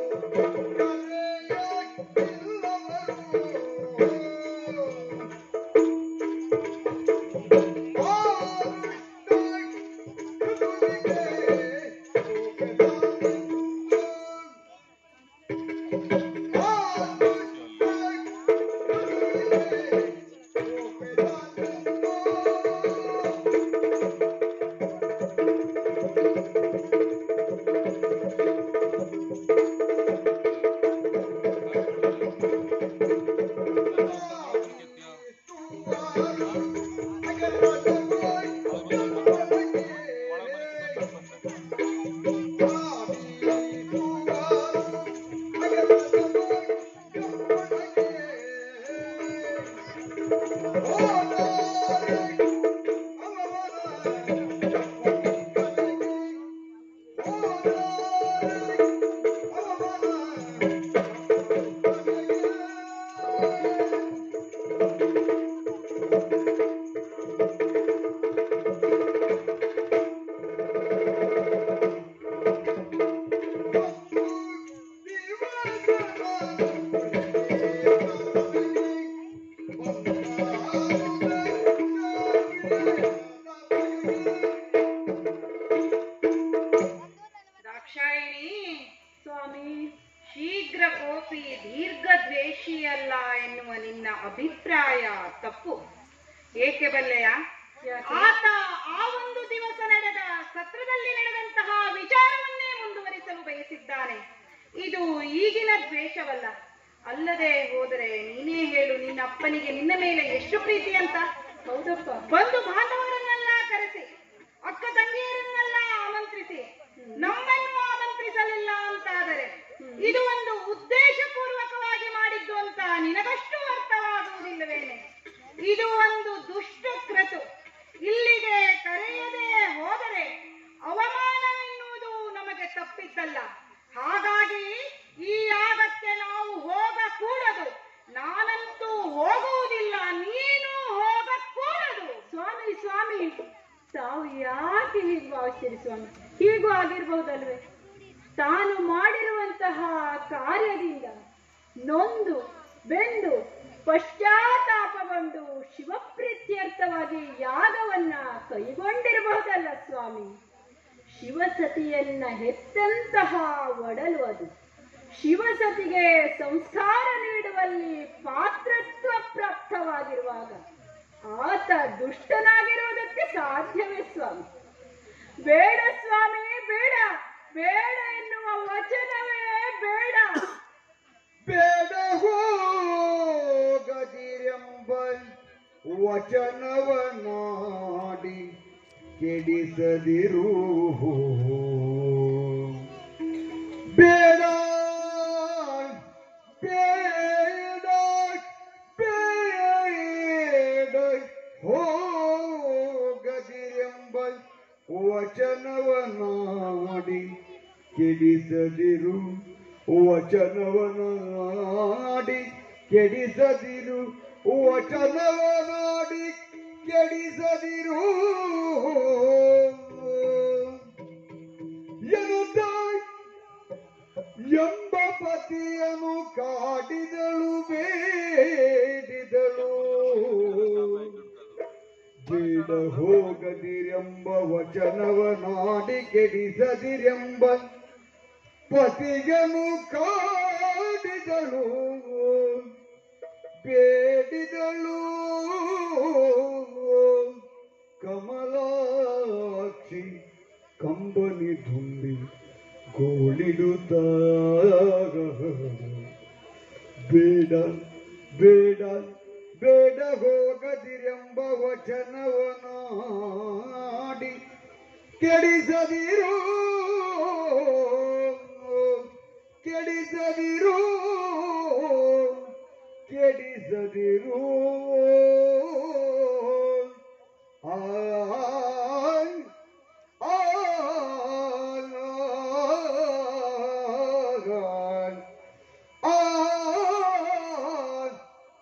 ಅಭಿಪ್ರಾಯ ತಪ್ಪು. ಏಕೆ ಬಲ್ಲೆಯ? ಆತ ಆ ಒಂದು ದಿವಸ ನಡೆದ ಸತ್ರದಲ್ಲಿ ನಡೆದಂತಹ ವಿಚಾರವನ್ನೇ ಮುಂದುವರಿಸಲು ಬಯಸಿದ್ದಾನೆ. ಇದು ಈಗಿನ ದ್ವೇಷವಲ್ಲ. ಅಲ್ಲದೆ ಹೋದರೆ ನೀನೇ ಹೇಳು, ನಿನ್ನ ಅಪ್ಪನಿಗೆ ನಿನ್ನ ಮೇಲೆ ಎಷ್ಟು ಪ್ರೀತಿ ಅಂತ. ಹೌದಪ್ಪ. ಬಂಧು ಬಾಂಧವರನ್ನೆಲ್ಲ ಕರೆಸಿ, ಅಕ್ಕ ತಂಗಿಯರನ್ನೆಲ್ಲ ಆಮಂತ್ರಿಸಿ, ನಮ್ಮನ್ನು ಆಮಂತ್ರಿಸಲಿಲ್ಲ ಅಂತಾದರೆ ಇದು ಒಂದು ಉದ್ದೇಶಪೂರ್ವಕವಾಗಿ ಮಾಡಿದ್ದು ಅಂತ ನಿನಗಷ್ಟು ಅರ್ಥವಾಗುವುದಿಲ್ಲವೇನೆ? ಇದು ಒಂದು ದುಷ್ಟ ಕ್ರತು. ಇಲ್ಲಿಗೆ ಕರೆಯದೆ ಹೋದರೆ ಅವಮಾನವೆನ್ನುವುದು ನಮಗೆ ತಪ್ಪಿದ್ದಲ್ಲ. ಹಾಗಾಗಿ ಈ ಯಾಗಕ್ಕೆ ನಾವು ಹೋಗಕೂಡದು. ನಾನಂತೂ ಹೋಗುವುದಿಲ್ಲ, ನೀನು ಹೋಗಕೂಡದು. ಸ್ವಾಮಿ ಸ್ವಾಮಿ ತಾವು ಯಾಕೆ ಹೀಗೆ ಭಾವಿಸ್ತೀರಿ ಸ್ವಾಮಿ? ಹೀಗೂ ಆಗಿರ್ಬಹುದಲ್ವೇ? ತಾನು ಮಾಡಿರುವಂತಹ ಕಾರ್ಯದಿಂದ ನೊಂದು ಬೆಂದು ಪಶ್ಚಾತ್ತಾಪಗೊಂಡು ಶಿವಪ್ರೀತ್ಯರ್ಥವಾಗಿ ಯಾಗವನ್ನ ಕೈಗೊಂಡಿರಬಹುದಲ್ಲ ಸ್ವಾಮಿ. ಶಿವಸತಿಯನ್ನ ಹೆತ್ತಂತಹ ಒಡಲು ಅದು. ಶಿವಸತಿಗೆ ಸಂಸ್ಕಾರ ನೀಡುವಲ್ಲಿ ಪಾತ್ರತ್ವ ಪ್ರಾಪ್ತವಾಗಿರುವಾಗ ಆತ ದುಷ್ಟನಾಗಿರುವುದಕ್ಕೆ ಸಾಧ್ಯವೇ ಸ್ವಾಮಿ? ಬೇಡ ಸ್ವಾಮಿ, ಬೇಡ ಬೇಡ ಎನ್ನುವ ವಚನವೇ ಬೇಡ. ಬೇಡ ವಚನವನಾಡಿ ಕೆಡಿಸದಿರು ಬೇಡ ಬೇಡ ಬೇಡ ಹೋಗದಿರೆಂಬ ವಚನವನಾಡಿ ಕೆಡಿಸದಿರು ವಚನವನಾಡಿ ಕೆಡಿಸದಿರು ವಚನವನಾಡಿ ಕೆಡಿಸದಿರು ಎನ್ನುತ್ತ ಎಂಬ ಪತಿಯನ್ನು ಕಾಡಿದಳು ಬೇಡಿದಳು ಬೇಡ ಹೋಗದಿರೆಂಬ ವಚನವನಾಡಿ ಕೆಡಿಸದಿರೆಂಬ ಪತಿಯನ್ನು ಕಾಡಿದಳು ಬೇಡಿದಳು ಕಮಲಾಕ್ಷಿ ಕಂಬನಿ ತುಂಬಿ ಗೋಳಿಡುತ್ತಾಗ ಬೇಡ ಬೇಡ ಬೇಡ ಹೋಗದಿರೆಂಬ ವಚನವನಾಡಿ ಕೆಡಿಸದಿರು ಕೆಡಿಸದಿರು ಕೆಡಿಸದಿರು ಆಯ್ ಆಯ್ ಆಯ್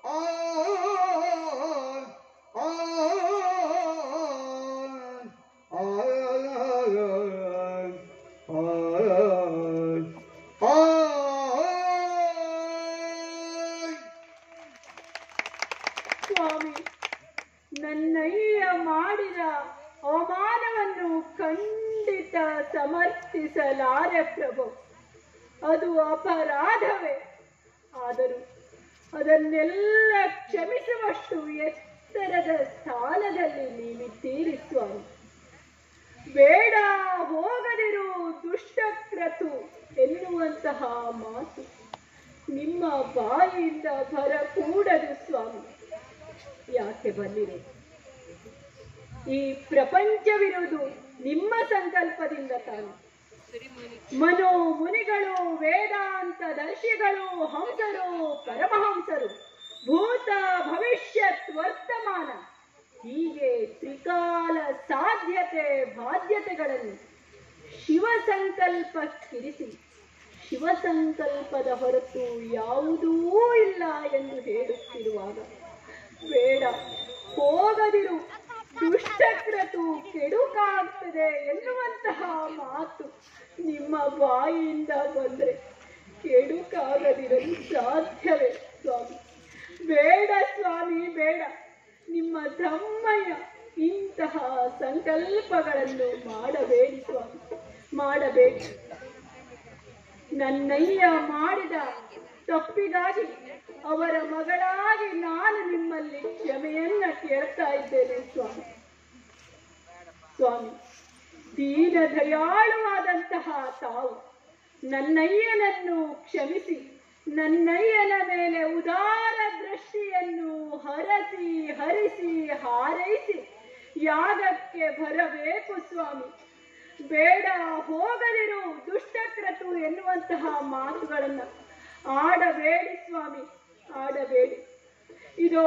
ಸ್ವಾಮಿ, ನನ್ನಯ್ಯ ಮಾಡಿದ ಅವಮಾನವನ್ನು ಖಂಡಿತ ಸಮರ್ಥಿಸಲಾರೆ ಪ್ರಭು. ಅದು ಅಪರಾಧವೇ. ಆದರೂ ಅದನ್ನೆಲ್ಲ ಕ್ಷಮಿಸುವಷ್ಟು ಎತ್ತರದ ಸ್ಥಾನದಲ್ಲಿ ನೀವಿದ್ದೀರಿ ಸ್ವಾಮಿ. ಬೇಡ ಹೋಗದಿರು ದುಷ್ಟಕ್ರತು ಎನ್ನುವಂತಹ ಮಾತು ನಿಮ್ಮ ಬಾಯಿಯಿಂದ ಬರಕೂಡದು ಸ್ವಾಮಿ. ಯಾಕೆ ಬಂದಿರಿ? ಈ ಪ್ರಪಂಚವಿರುವುದು ನಿಮ್ಮ ಸಂಕಲ್ಪದಿಂದ ತಾನು. ಮನೋ ಮುನಿಗಳು, ವೇದಾಂತ ದರ್ಶಿಗಳು, ಹಂಸರು, ಪರಮಹಂಸರು, ಭೂತ ಭವಿಷ್ಯತ್ ವರ್ತಮಾನ ಹೀಗೆ ತ್ರಿಕಾಲ ಸಾಧ್ಯತೆ ಬಾಧ್ಯತೆಗಳನ್ನು ಶಿವ ಸಂಕಲ್ಪಕ್ಕಿರಿಸಿ ಶಿವಸಂಕಲ್ಪದ ಹೊರತು ಯಾವುದೂ ಇಲ್ಲ ಎಂದು ಹೇಳುತ್ತಿರುವಾಗ ಬೇಡ ಹೋಗದಿರು ದುಷ್ಟಕ್ರತು ಕೆಡುಕಾಗ್ತದೆ ಎನ್ನುವಂತಹ ಮಾತು ನಿಮ್ಮ ಬಾಯಿಯಿಂದ ಬಂದರೆ ಕೆಡುಕಾಗದಿರಲು ಸಾಧ್ಯವೇ ಸ್ವಾಮಿ? ಬೇಡ ಸ್ವಾಮಿ, ಬೇಡ. ನಿಮ್ಮ ಧಮ್ಮಯ್ಯ ಇಂತಹ ಸಂಕಲ್ಪಗಳನ್ನು ಮಾಡಬೇಡಿ ಸ್ವಾಮಿ, ಮಾಡಬೇಡಿ. ನನ್ನಯ್ಯ ಮಾಡಿದ ತಪ್ಪಿಗಾಗಿ ಅವರ ಮಗಳಾಗಿ ನಾನು ನಿಮ್ಮಲ್ಲಿ ಕ್ಷಮೆಯನ್ನ ಕೇಳ್ತಾ ಇದ್ದೇನೆ ಸ್ವಾಮಿ. ಸ್ವಾಮಿ, ದೀನ ದಯಾಳುವಾದಂತಹ ತಾವು ನನ್ನಯ್ಯನನ್ನು ಕ್ಷಮಿಸಿ ನನ್ನಯ್ಯನ ಮೇಲೆ ಉದಾರ ದೃಷ್ಟಿಯನ್ನು ಹರಸಿ ಹರಿಸಿ ಹಾರೈಸಿ ಯಾಗಕ್ಕೆ ಬರಬೇಕು ಸ್ವಾಮಿ. ಬೇಡ ಹೋಗದಿರು ದುಷ್ಟಕ್ರತು ಎನ್ನುವಂತಹ ಮಾತುಗಳನ್ನು ಆಡಬೇಡಿ ಸ್ವಾಮಿ, ಆಡಬೇಡಿ. ಇದು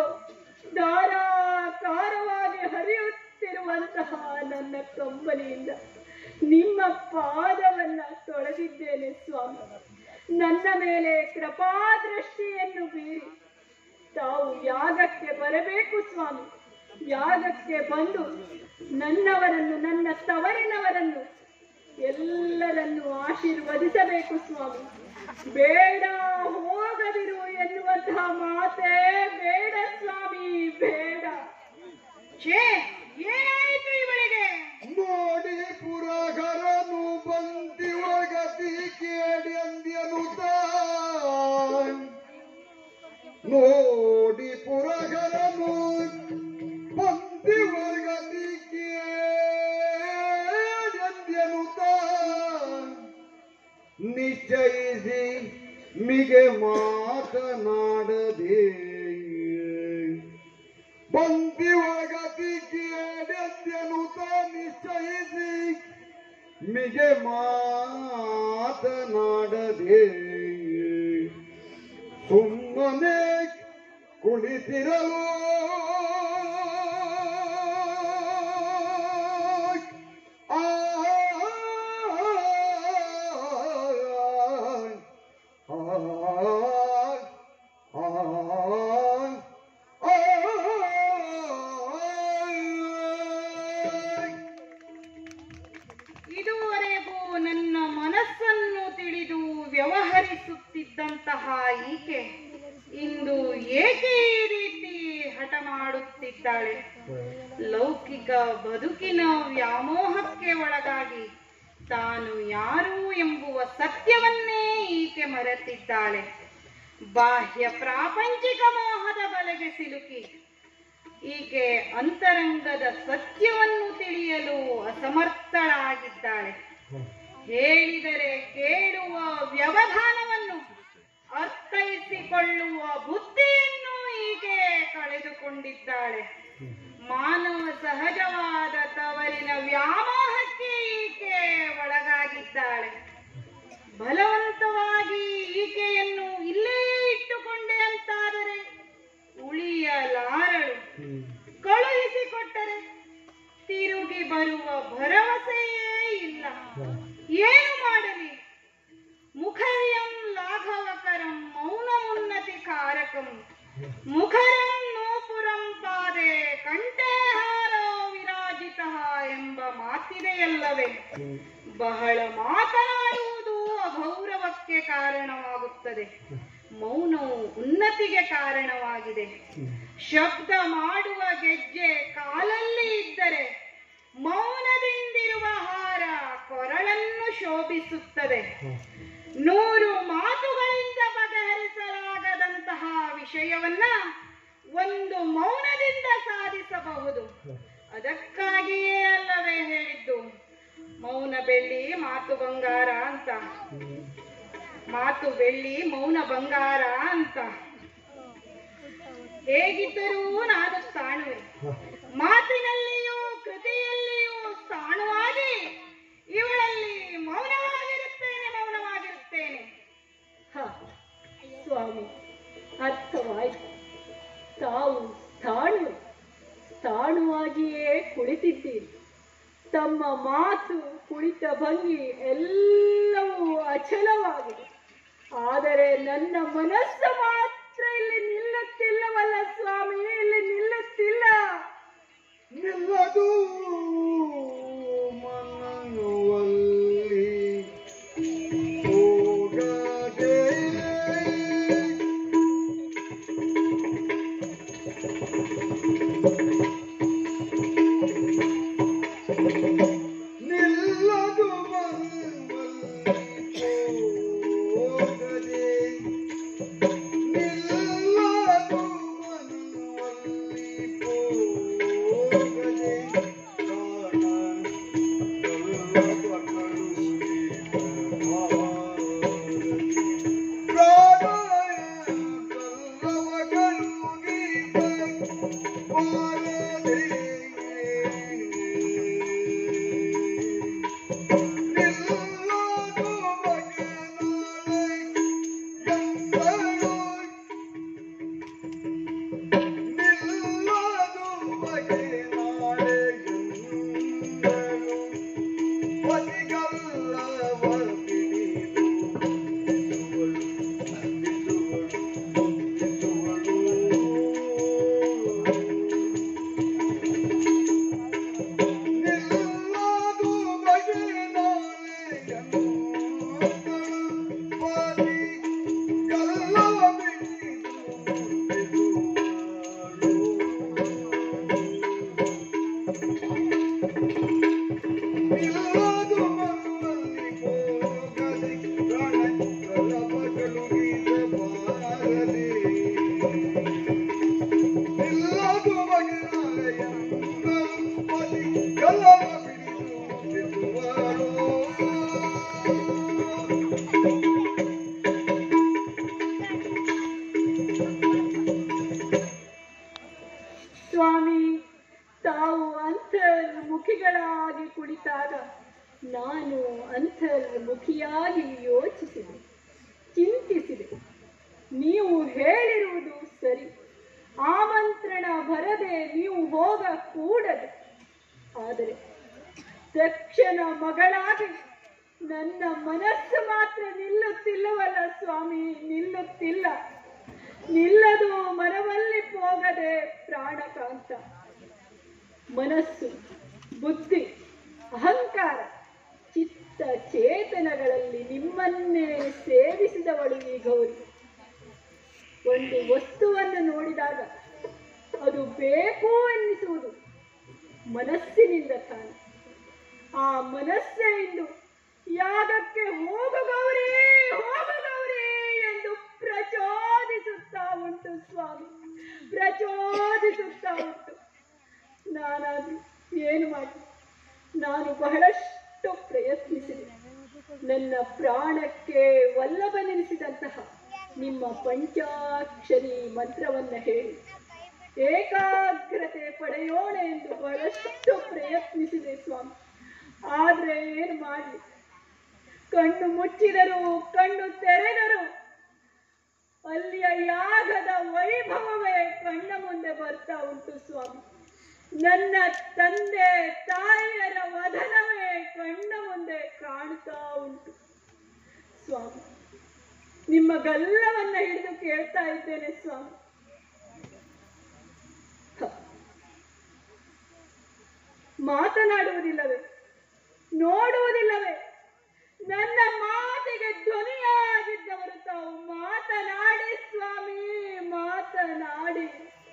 ಧಾರಾಕಾರವಾಗಿ ಹರಿಯುತ್ತಿರುವಂತಹ ನನ್ನ ಕಂಬನಿಯಿಂದ ನಿಮ್ಮ ಪಾದವನ್ನ ತೊಳೆದಿದ್ದೇನೆ ಸ್ವಾಮಿ. ನನ್ನ ಮೇಲೆ ಕೃಪಾದೃಷ್ಟಿಯನ್ನು ಬೀರಿ ತಾವು ಯಾಗಕ್ಕೆ ಬರಬೇಕು ಸ್ವಾಮಿ. ಯಾಗಕ್ಕೆ ಬಂದು ನನ್ನವರನ್ನು, ನನ್ನ ತವರಿನವರನ್ನು ಎಲ್ಲರನ್ನು ಆಶೀರ್ವದಿಸಬೇಕು ಸ್ವಾಮಿ. ಬೇಡ ಹೋಗದಿರು ಎನ್ನುವಂತಹ ಮಾತೇ ಬೇಡ ಸ್ವಾಮಿ, ಬೇಡ. ಛೇ, ಏನಾಯಿತು ಇವಳಿಗೆ? ನೋಡಿ ಪುರಗರನು ಬಂದಿವಗತಿ ಕೇಳಿ ಅಂದ್ಯನು ತಾನ್. ನೋಡಿ ಪುರಗರನು ಬಂದಿವಗತಿ ಕೇಳಿ ಅಂದ್ಯನು ತಾನ್. ನಿಶ್ಚಯಿಸಿ ಮಿಗೆ ಮಾತನಾಡದೆ ಬಂದಿವ ಗತಿ ಕೇಡೆಂದೆನುತ ನಿಶ್ಚಯಿಸಿ ಮಿಗೆ ಮಾತನಾಡದೆ ಸುಮ್ಮನೆ ಕುಳಿತಿರಲು ಆ ಇದುವರೆಗೂ ನನ್ನ ಮನಸ್ಸನ್ನು ತಿಳಿದು ವ್ಯವಹರಿಸುತ್ತಿದ್ದಂತಹ ಈಕೆ ಇಂದು ಏಕೆ ಈ ರೀತಿ ಹಠ ಮಾಡುತ್ತಿದ್ದಾಳೆ? ಲೌಕಿಕ ಬದುಕಿನ ವ್ಯಾಮೋಹಕ್ಕೆ ಒಳಗಾಗಿ ತಾನು ಯಾರು ಎಂಬುವ ಸತ್ಯವನ್ನೇ ಈಕೆ ಮರೆತಿದ್ದಾಳೆ. ಬಾಹ್ಯ ಪ್ರಾಪಂಚಿಕ ಮೋಹದ ಬಲೆಗೆ ಸಿಲುಕಿ ಈಕೆ ಅಂತರಂಗದ ಸತ್ಯವನ್ನು ತಿಳಿಯಲು ಅಸಮರ್ಥಳಾಗಿದ್ದಾಳೆ. ಹೇಳಿದರೆ ಕೇಳುವ ವ್ಯವಧಾನವನ್ನು ಅರ್ಥೈಸಿಕೊಳ್ಳುವ ಬುದ್ಧಿಯನ್ನು ಈಕೆ ಕಳೆದುಕೊಂಡಿದ್ದಾಳೆ. ಮಾನವ ಸಹಜವಾದ ತವರಿನ ವ್ಯಾಮೋಹಕ್ಕೆ ಈಕೆ ಒಳಗಾಗಿದ್ದಾಳೆ. ಬಲವಂತವಾಗಿ ಈಕೆಯನ್ನು ಇಲ್ಲೇ ಇಟ್ಟುಕೊಂಡೆ ಅಂತಾದರೆ ಉಳಿಯಲಾರಳು. ಕಳುಹಿಸಿಕೊಟ್ಟರೆ ತಿರುಗಿ ಬರುವ ಭರವಸೆಯೇ ಇಲ್ಲ. ಏನು ಮಾಡಲಿ? ಮುಖರ್ಯಂ ಲಾಘವಕರಂ ಮೌನಮುನ್ನತಿ ಕಾರಕಂ ಮುಖರಂ ನೂಪುರಂ ಪಾದೆ ಕಂಠೇಹಾರೋ ವಿರಾಜಿತ ಎಂಬ ಮಾತಿದೆಯಲ್ಲವೇ? ಬಹಳ ಮಾತನಾಡುವುದು ಅಗೌರವಕ್ಕೆ ಕಾರಣವಾಗುತ್ತದೆ. ಮೌನವು ಉನ್ನತಿಗೆ ಕಾರಣವಾಗಿದೆ. ಶಬ್ದ ಮಾಡುವ ಗೆಜ್ಜೆ ಕಾಲಲ್ಲಿ ಇದ್ದರೆ ಮೌನದಿಂದಿರುವ ಹಾರ ಕೊರಳನ್ನು ಶೋಭಿಸುತ್ತದೆ. ನೂರು ಮಾತುಗಳಿಂದ ಬಗೆಹರಿಸಲಾಗದಂತಹ ವಿಷಯವನ್ನ ಒಂದು ಮೌನದಿಂದ ಸಾಧಿಸಬಹುದು. ಅದಕ್ಕಾಗಿಯೇ ಅಲ್ಲವೇ ಹೇಳಿದ್ದು ಮೌನ ಬೆಳ್ಳಿ ಮಾತು ಬಂಗಾರ ಅಂತ. ಮಾತು ಬೆಳ್ಳಿ ಮೌನ ಬಂಗಾರ ಅಂತ. ಹೇಗಿದ್ದರೂ ನಾನು ಸ್ಥಾಣುವೆ. ಮಾತಿನಲ್ಲಿಯೂ ಕೃತಿಯಲ್ಲಿಯೂ ಸ್ಥಾಣುವಾಗಿ ಇವಳಲ್ಲಿ ಮೌನವಾಗಿರುತ್ತೇನೆ ಮೌನವಾಗಿರುತ್ತೇನೆ ಹ ಸ್ವಾಮಿ, ಅರ್ಥವಾಯಿತು. ತಾವು ಸ್ಥಾಣು ಸ್ಥಾಣುವಾಗಿಯೇ ಕುಳಿತಿದ್ದೀರಿ. ತಮ್ಮ ಮಾತು, ಕುಳಿತ ಭಂಗಿ ಎಲ್ಲವೂ ಅಚಲವಾಗಿದೆ. ಆದರೆ ನನ್ನ ಮನಸ್ಸು ಮಾತ್ರ ಇಲ್ಲಿ ನಿಲ್ಲುತ್ತಿಲ್ಲವಲ್ಲ ಸ್ವಾಮಿ, ಇಲ್ಲಿ ನಿಲ್ಲುತ್ತಿಲ್ಲ. ನಿಲ್ಲದು ಮನವಲ್ಲಿ ಹೋಗದೆ ನಿಲ್ಲದು ಮನವಲ್ಲಿ ಹೋಗದೆ ಸ್ವಾಮಿ, ತಾವು ಅಂತರ್ಮುಖಿಗಳಾಗಿ ಕುಳಿತಾಗ ನಾನು ಅಂತರ್ಮುಖಿಯಾಗಿ ಯೋಚಿಸಿದೆ, ಚಿಂತಿಸಿದೆ. ನೀವು ಹೇಳಿರುವುದು ಸರಿ. ಆಮಂತ್ರಣ ಬರದೆ ನೀವು ಹೋಗ ಕೂಡದು. ಆದರೆ ದಕ್ಷನ ಮಗಳಾಗಿ ನನ್ನ ಮನಸ್ಸು ಮಾತ್ರ ನಿಲ್ಲುತ್ತಿಲ್ಲವಲ್ಲ ಸ್ವಾಮಿ, ನಿಲ್ಲುತ್ತಿಲ್ಲ. ನಿಲ್ಲದು ಮನವಲ್ಲಿ ಹೋಗದೆ ಪ್ರಾಣಕಾಂತ. ಮನಸ್ಸು, ಬುದ್ಧಿ, ಅಹಂಕಾರ, ಚಿತ್ತ ಚೇತನಗಳಲ್ಲಿ ನಿಮ್ಮನ್ನೇ ಸೇವಿಸಿದವಳು ಈ ಗೌರಿ. ಒಂದು ವಸ್ತುವನ್ನು ನೋಡಿದಾಗ ಅದು ಬೇಕು ಎನ್ನಿಸುವುದು ಮನಸ್ಸಿನಿಂದ ತಾನೆ. ಆ ಮನಸ್ಸೇ ಇಂದು ಯಾಗಕ್ಕೆ ಹೋಗು ಗೌರಿ, ಹೋಗು ಗೌರಿ ಎಂದು ಪ್ರಚೋದಿಸುತ್ತಾ ಉಂಟು ಸ್ವಾಮಿ, ಪ್ರಚೋದಿಸುತ್ತಾ ಉಂಟು. ನಾನಾದ್ರೂ ಏನು ಮಾಡಿ? ನಾನು ಬಹಳಷ್ಟು ಪ್ರಯತ್ನಿಸಿದೆ. ನನ್ನ ಪ್ರಾಣಕ್ಕೆ ವಲ್ಲಭನೆನಿಸಿದಂತಹ ನಿಮ್ಮ ಪಂಚಾಕ್ಷರಿ ಮಂತ್ರವನ್ನ ಹೇಳಿ ಏಕಾಗ್ರತೆ ಪಡೆಯೋಣ ಎಂದು ಬಹಳಷ್ಟು ಪ್ರಯತ್ನಿಸಿದೆ ಸ್ವಾಮಿ. ಆದ್ರೆ ಏನು ಮಾಡಲಿ? ಕಣ್ಣು ಮುಚ್ಚಿದರು, ಕಣ್ಣು ತೆರೆದರು, ಅಲ್ಲಿಯ ಯಾಗದ ವೈಭವವೇ ಕಣ್ಣ ಮುಂದೆ ಬರ್ತಾ ಉಂಟು ಸ್ವಾಮಿ. ನನ್ನ ತಂದೆ ತಾಯಿಯರ ವದನವೇ ಕಣ್ಣ ಮುಂದೆ ಕಾಣ್ತಾ ಉಂಟು ಸ್ವಾಮಿ. ನಿಮ್ಮ ಗಲ್ಲವನ್ನ ಹಿಡಿದು ಕೇಳ್ತಾ ಇದ್ದೇನೆ ಸ್ವಾಮಿ. ಮಾತನಾಡುವುದಿಲ್ಲವೇ? ನೋಡುವುದಿಲ್ಲವೇ? ನನ್ನ ಮಾತಿಗೆ ಧ್ವನಿಯಾಗಿದ್ದವರು ತಾವು. ಮಾತನಾಡಿ ಸ್ವಾಮಿ, ಮಾತನಾಡಿ.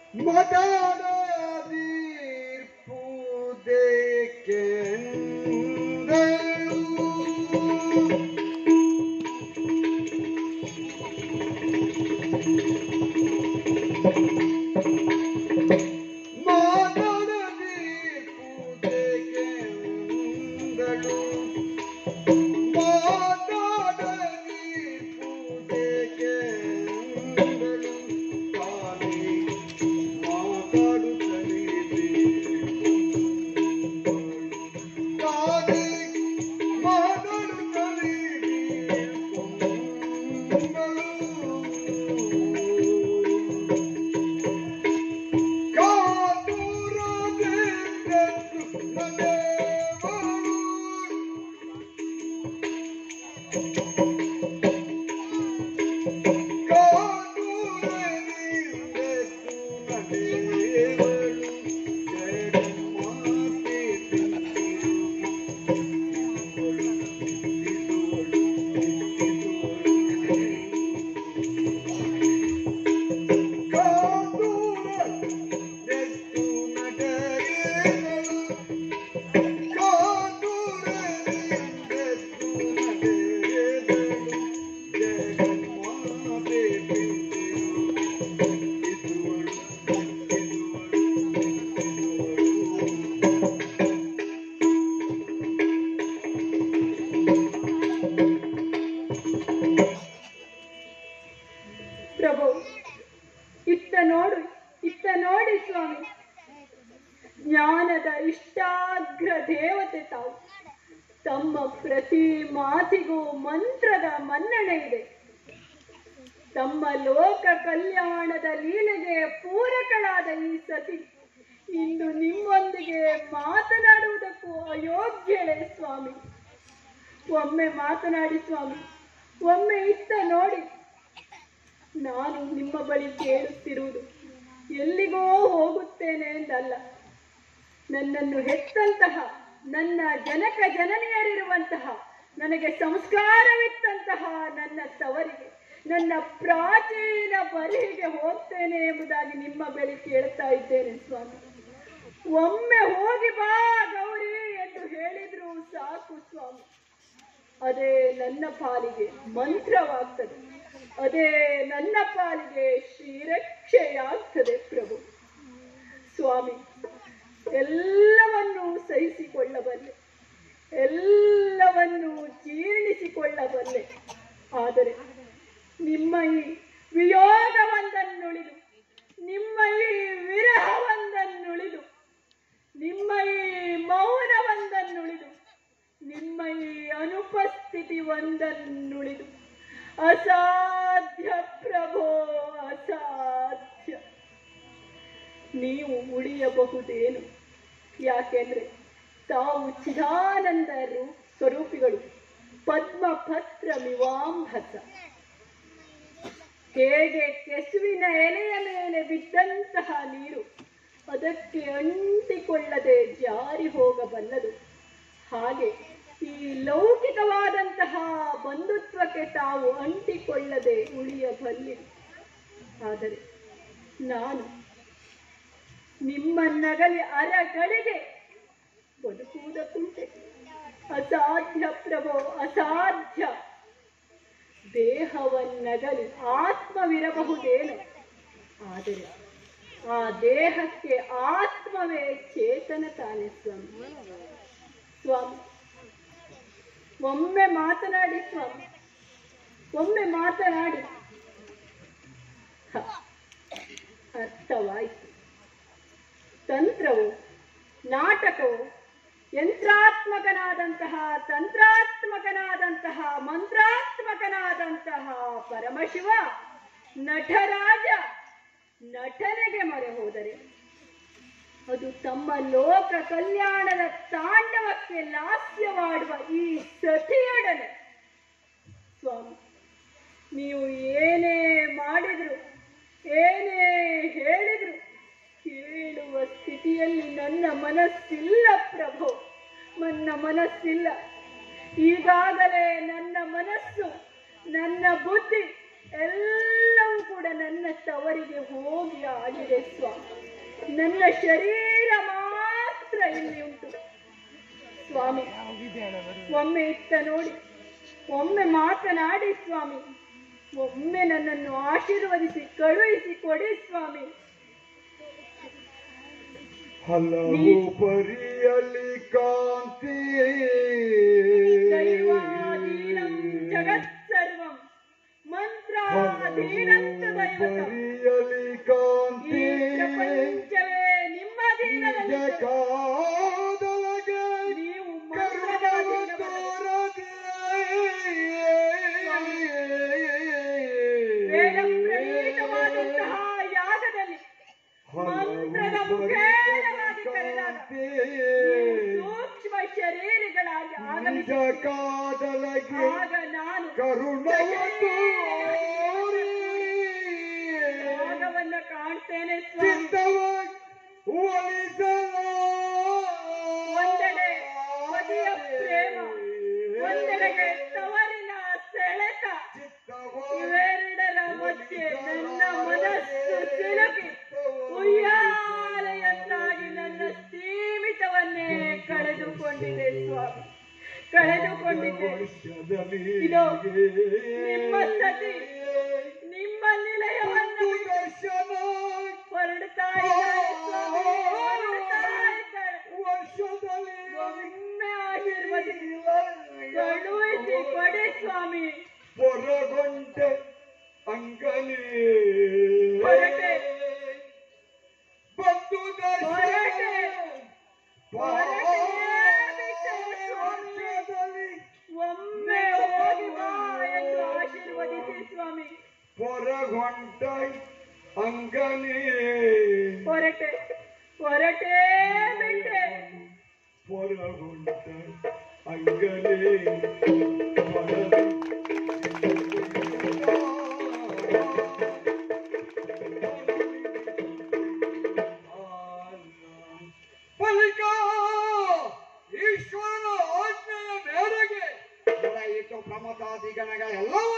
ಪ್ರಭು, ಇತ್ತ ನೋಡು, ಇತ್ತ ನೋಡಿ ಸ್ವಾಮಿ. ಜ್ಞಾನದ ಇಷ್ಟಾಗ್ರ ದೇವತೆ ತಾವು. ತಮ್ಮ ಪ್ರತಿ ಮಾತಿಗೂ ಮಂತ್ರದ ಮನ್ನಣೆ ಇದೆ. ತಮ್ಮ ಲೋಕ ಕಲ್ಯಾಣದ ಲೀಲೆಗೆ ಪೂರಕಳಾದ ಈ ಸತಿ ಇಂದು ನಿಮ್ಮೊಂದಿಗೆ ಮಾತನಾಡುವುದಕ್ಕೂ ಅಯೋಗ್ಯಳೆ ಸ್ವಾಮಿ. ಒಮ್ಮೆ ಮಾತನಾಡಿ ಸ್ವಾಮಿ, ಒಮ್ಮೆ ಇತ್ತ ನೋಡಿ. ನಾನು ನಿಮ್ಮ ಬಳಿ ಕೇಳುತ್ತಿರುವುದು ಎಲ್ಲಿಗೋ ಹೋಗುತ್ತೇನೆ ಎಂದಲ್ಲ. ನನ್ನನ್ನು ಹೆತ್ತಂತಹ, ನನ್ನ ಜನಕ ಜನನಿಯರಿರುವಂತಹ, ನನಗೆ ಸಂಸ್ಕಾರವಿತ್ತಂತಹ ನನ್ನ ತವರಿಗೆ, ನನ್ನ ಪ್ರಾಚೀನ ಬರಿಹಿಗೆ ಹೋಗ್ತೇನೆ ಎಂಬುದಾಗಿ ನಿಮ್ಮ ಬಳಿ ಕೇಳ್ತಾ ಇದ್ದೇನೆ ಸ್ವಾಮಿ. ಒಮ್ಮೆ ಹೋಗಿ ಬಾ ಗೌರಿ ಎಂದು ಹೇಳಿದ್ರು ಸಾಕು ಸ್ವಾಮಿ. ಅದೇ ನನ್ನ ಪಾಲಿಗೆ ಮಂತ್ರವಾಗ್ತದೆ, ಅದೇ ನನ್ನ ಪಾಲಿಗೆ ಶ್ರೀರಕ್ಷೆಯಾಗ್ತದೆ ಪ್ರಭು. ಸ್ವಾಮಿ, ಎಲ್ಲವನ್ನೂ ಸಹಿಸಿಕೊಳ್ಳಬಲ್ಲೆ, ಎಲ್ಲವನ್ನೂ ಜೀರ್ಣಿಸಿಕೊಳ್ಳಬಲ್ಲೆ. ಆದರೆ ನಿಮ್ಮ ಈ ವಿಯೋಗವೊಂದನ್ನುಳಿದು, ನಿಮ್ಮ ಈ ವಿರಹವೊಂದನ್ನು ನೀವು ಉಳಿಯಬಹುದೇನು? ಯಾಕೆಂದ್ರೆ ತಾವು ಚಿದಾನಂದ ರೂ- ಸ್ವರೂಪಿಗಳು, ಪದ್ಮಪತ್ರ ಮಿವಾಂಭಸ. ಹೇಗೆ ಕೆಸುವಿನ ಎಲೆಯ ಮೇಲೆ ಬಿದ್ದಂತಹ ನೀರು ಅದಕ್ಕೆ ಅಂಟಿಕೊಳ್ಳದೆ ಜಾರಿ ಹೋಗಬಲ್ಲದು, ಹಾಗೆ ಈ ಲೌಕಿಕವಾದಂತಹ ಬಂಧುತ್ವಕ್ಕೆ ತಾವು ಅಂಟಿಕೊಳ್ಳದೆ ಉಳಿಯಬಲ್ಲಿರಿ. ಆದರೆ ನಾನು ನಿಮ್ಮನ್ನಗಲಿ ಅರಗಳಿಗೆ ಬದುಕುವುದಕ್ಕುಂಟೆ. ಅಸಾಧ್ಯ ಪ್ರಭೋ, ಅಸಾಧ್ಯ. ದೇಹವನ್ನಗಲಿ ಆತ್ಮವಿರಬಹುದೇನು, ಆದರೆ ಆ ದೇಹಕ್ಕೆ ಆತ್ಮವೇ ಚೇತನ ತಾನೆ ಸ್ವಾಮಿ. ಸ್ವಾಮಿ, ಒಮ್ಮೆ ಮಾತನಾಡಿ ಸ್ವಾಮಿ, ಒಮ್ಮೆ ಮಾತನಾಡಿ. ಹ, ಅರ್ಥವಾಯಿತು. ತಂತ್ರವು, ನಾಟಕವು, ಯಂತ್ರಾತ್ಮಕನಾದಂತಹ, ತಂತ್ರಾತ್ಮಕನಾದಂತಹ, ಮಂತ್ರಾತ್ಮಕನಾದಂತಹ ಪರಮಶಿವ ನಟರಾಜ ನಟನೆಗೆ ಮೊರೆ ಹೋದರೆ ಅದು ತಮ್ಮ ಲೋಕ ಕಲ್ಯಾಣದ ತಾಂಡವಕ್ಕೆ ಲಾಸ್ಯವಾಡುವ ಈ ಸತಿಯೊಡನೆ. ಸ್ವಾಮಿ, ನೀವು ಏನೇ ಮಾಡಿದ್ರು, ಏನೇ ಹೇಳಿದ್ರು ಕೇಳುವ ಸ್ಥಿತಿಯಲ್ಲಿ ನನ್ನ ಮನಸ್ಸಿಲ್ಲ ಪ್ರಭು, ನನ್ನ ಮನಸ್ಸಿಲ್ಲ. ಈಗಾಗಲೇ ನನ್ನ ಮನಸ್ಸು, ನನ್ನ ಬುದ್ಧಿ ಎಲ್ಲವೂ ಕೂಡ ನನ್ನ ತವರಿಗೆ ಹೋಗಿ ಆಗಿದೆ ಸ್ವಾಮಿ. ನನ್ನ ಶರೀರ ಮಾತ್ರ ಇಲ್ಲಿ ಉಂಟು ಸ್ವಾಮಿ. ಒಮ್ಮೆ ಇತ್ತ ನೋಡಿ, ಒಮ್ಮೆ ಮಾತನಾಡಿ ಸ್ವಾಮಿ, ಒಮ್ಮೆ ನನ್ನನ್ನು ಆಶೀರ್ವದಿಸಿ ಕಳುಹಿಸಿ ಕೊಡಿ ಸ್ವಾಮಿ. ಹಲವು ಪರಿಯಲಿ ಕಾಂತಿ ದೈವಾಧೀನಂ ಜಗತ್ಸರ್ವಂ ಮಂತ್ರಾಧೀನಂತ ದೈವತಂ. ಪರಿಯಲಿ ಕಾಂತಿ ಈ ಪ್ರಪಂಚವೇ ನಿಮ್ಮಧೀನದಲ್ಲಿ. ಕಾದೊಳಗೆ ನೀವು ಕರುಣವ ಮಂತ್ರವಾದಿ ತೋರದೆ ವೇದ ಪ್ರಣೀತವಾದಂತಹ ಯಾಗದಲ್ಲಿ ಮಂತ್ರದ ಮುಖೇನವಾಗಿ ಕರೆದಾಗ ಸೂಕ್ಷ್ಮ ಶರೀರಗಳಾಗಿ ಆಗಮಿಸಿ ಕಾದೊಳಗೆ ಆಗ ನಾನು ಕರುಣವ ಯಾಗವನ್ನ ಕಾಣ್ತೇನೆ ಸ್ವಾಮಿ. ಚಿತ್ತವಾಗಿ ಒಲಿಸಲು ಒಂದೆಡೆ ಪತಿಯ ಪ್ರೇಮ, ಒಂದೆಡೆಗೆ ತವರಿನ ಸೆಳೆತ, ಇವೆರಡರ ಮಧ್ಯೆ ನನ್ನ ಮನಸ್ಸು ಸಿಲುಕಿ ಉಯ್ಯಾಲೆಯನ್ನಾಗಿ ನನ್ನ ಸೀಮಿತವನ್ನೇ ಕಳೆದುಕೊಂಡಿದೆ ಸ್ವಾಮಿ, ಕಳೆದುಕೊಂಡಿದ್ದೆ. ಇದು ನಿಮ್ಮ ಸತಿ, ನಿಮ್ಮ ನಿಲಯವನ್ನು ಹೊರಡ್ತಾ ಇದ್ದಾರೆ ಸ್ವಾಮಿ, ಹೊರಡ್ತಾ ಇದ್ದಾರೆ. ಒಮ್ಮೆ ಆಶೀರ್ವದಿಸಿ ಕಳುಹಿಸಿ ಕೊಡಿ ಸ್ವಾಮಿ. ಹೊರಗೊಂಡೆ ಅಂಗಲಿ ಹೊರಟೆ ಬಂದು ಹೊರಟೆ ಹೊರಟೆ ಸ್ವಾಮಿ. ಒಮ್ಮೆ ಹೋಗಿ ಬಾ ಎಂದು ಆಶೀರ್ವದಿಸಿ ಸ್ವಾಮಿ. ಹೊರಗೊಂಡ ಅಂಗಲಿ ಹೊರಟೆ ಹೊರಟೇ ಬಿಟ್ಟೆ. ಹೊರಗೊಂಡ ಅಂಗಲಿ ಬಳಿಕ ಈಶ್ವರ ಆಜ್ಞೆಯ ಮೇರೆಗೆ ನಡೆಯಿತು ಪ್ರಮದಾದಿಗಣಗ ಎಲ್ಲವ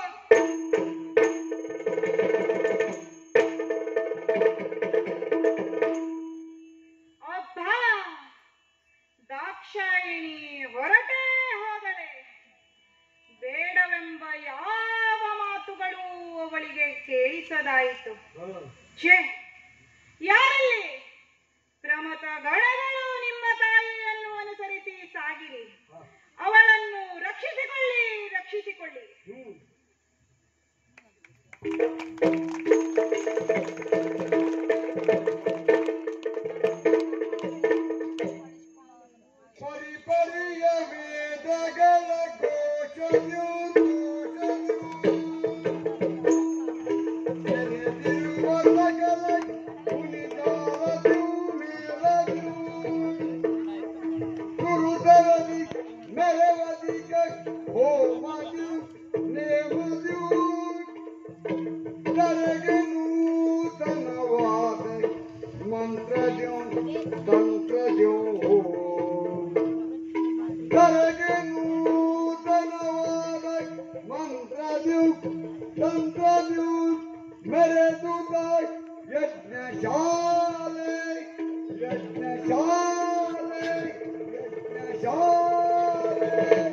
ಅಬ್ಬಾ, ದಾಕ್ಷಾಯಿಣಿ ಹೊರಟೇ ಹೋದಳೆ. ಬೇಡವೆಂಬ ಯಾವ ಮಾತುಗಳು ಅವಳಿಗೆ ಕೇಳಿಸದಾಯಿತು. ಛೇ, ಯಾರಲ್ಲಿ ಪ್ರಮಥ ಗಣಗಳು ನಿಮ್ಮ ತಾಯಿಯನ್ನು ಅನುಸರಿಸಿ ಸಾಗಿರಿ, ಅವಳನ್ನು ರಕ್ಷಿಸಿಕೊಳ್ಳಿ, ರಕ್ಷಿಸಿಕೊಳ್ಳಿ. ಪರಿಪರಿಯ ವೇದಗಳ ಘೋಷಯು ತೆರೆದಿರುವ ಸಕಲ ಕುಣಿದಾವ ತರಗೆ ನೂತನವಾದ ಮಂತ್ರಜೋ ತಂತ್ರಜೋ ತರಗೆ ನೂತನವಾದ ಮಂತ್ರಜೋ ತಂತ್ರಜೋ ಮೆರೆದುದ ಯಜ್ಞಶಾಲೆ ಯಜ್ಞಶಾಲೆ ಯಜ್ಞಶಾಲೆ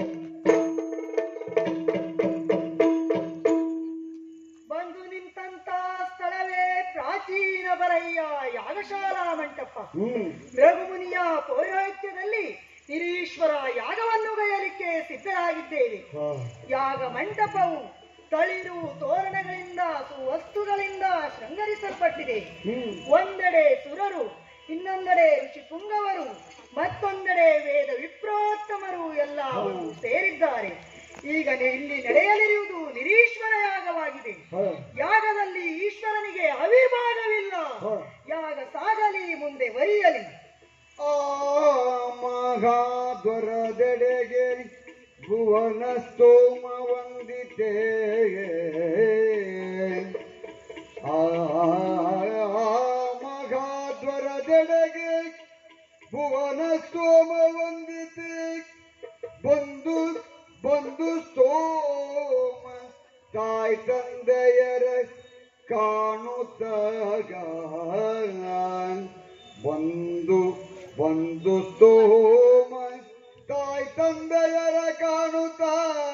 ಬಂದು ನಿಂತಂತ ಸ್ಥಳವೇ ಪ್ರಾಚೀನ ಬರಯ್ಯ ಯಾಗಶಾಲಾ ಮಂಟಪ. ರಘುಮುನಿಯ ಪೌರೋಹಿತ್ಯದಲ್ಲಿ ನಿರೀಶ್ವರ ಯಾಗವನ್ನು ಗೈಯಲಿಕ್ಕೆ ಸಿದ್ಧರಾಗಿದ್ದೇವೆ. ಯಾಗ ಮಂಟಪವು ತಳಿರು ತೋರಣಗಳಿಂದ ಸುವಸ್ತುಗಳಿಂದ ಶೃಂಗರಿಸಲ್ಪಟ್ಟಿದೆ. ಒಂದೆಡೆ ಸುರರು, ಇನ್ನೊಂದೆಡೆ ಋಷಿ ಪುಂಗವರು, ಮತ್ತೊಂದೆಡೆ ವೇದ ವಿಪ್ರೋತ್ತಮರು ಎಲ್ಲರೂ ಸೇರಿದ್ದಾರೆ. ಈಗ ಇಲ್ಲಿ ನಡೆಯಲಿರುವುದು ನಿರೀಶ್ವರ ಯಾಗವಾಗಿದೆ. ಯಾಗದಲ್ಲಿ ಈಶ್ವರನಿಗೆ ಅವಿಭಾಗವಿಲ್ಲ. ಯಾಗ ಸಾಗಲಿ, ಮುಂದೆ ಒರಿಯಲಿ. ಆ ಮಹಾದ್ವರದೆಡೆಗೆ ಭುವನ ಸ್ತೋಮ ವಂದಿತೆ ಆ ಮಹಾದ್ವರದೆಡೆಗೆ ಭುವನ ಸ್ತೋಮ ವಂದಿತೆ ಬಂದು ಬಂದು ಸ್ತೋಮ ತಾಯಿ ತಂದೆಯರ ಕಾಣುತ್ತಾಗ ಬಂದು ಬಂದು ಸ್ತೋಮ ತಾಯಿ ತಂದೆಯರ ಕಾಣುತ್ತ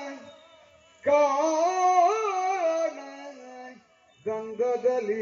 ಕಾಣ ಗಂಧದಲ್ಲಿ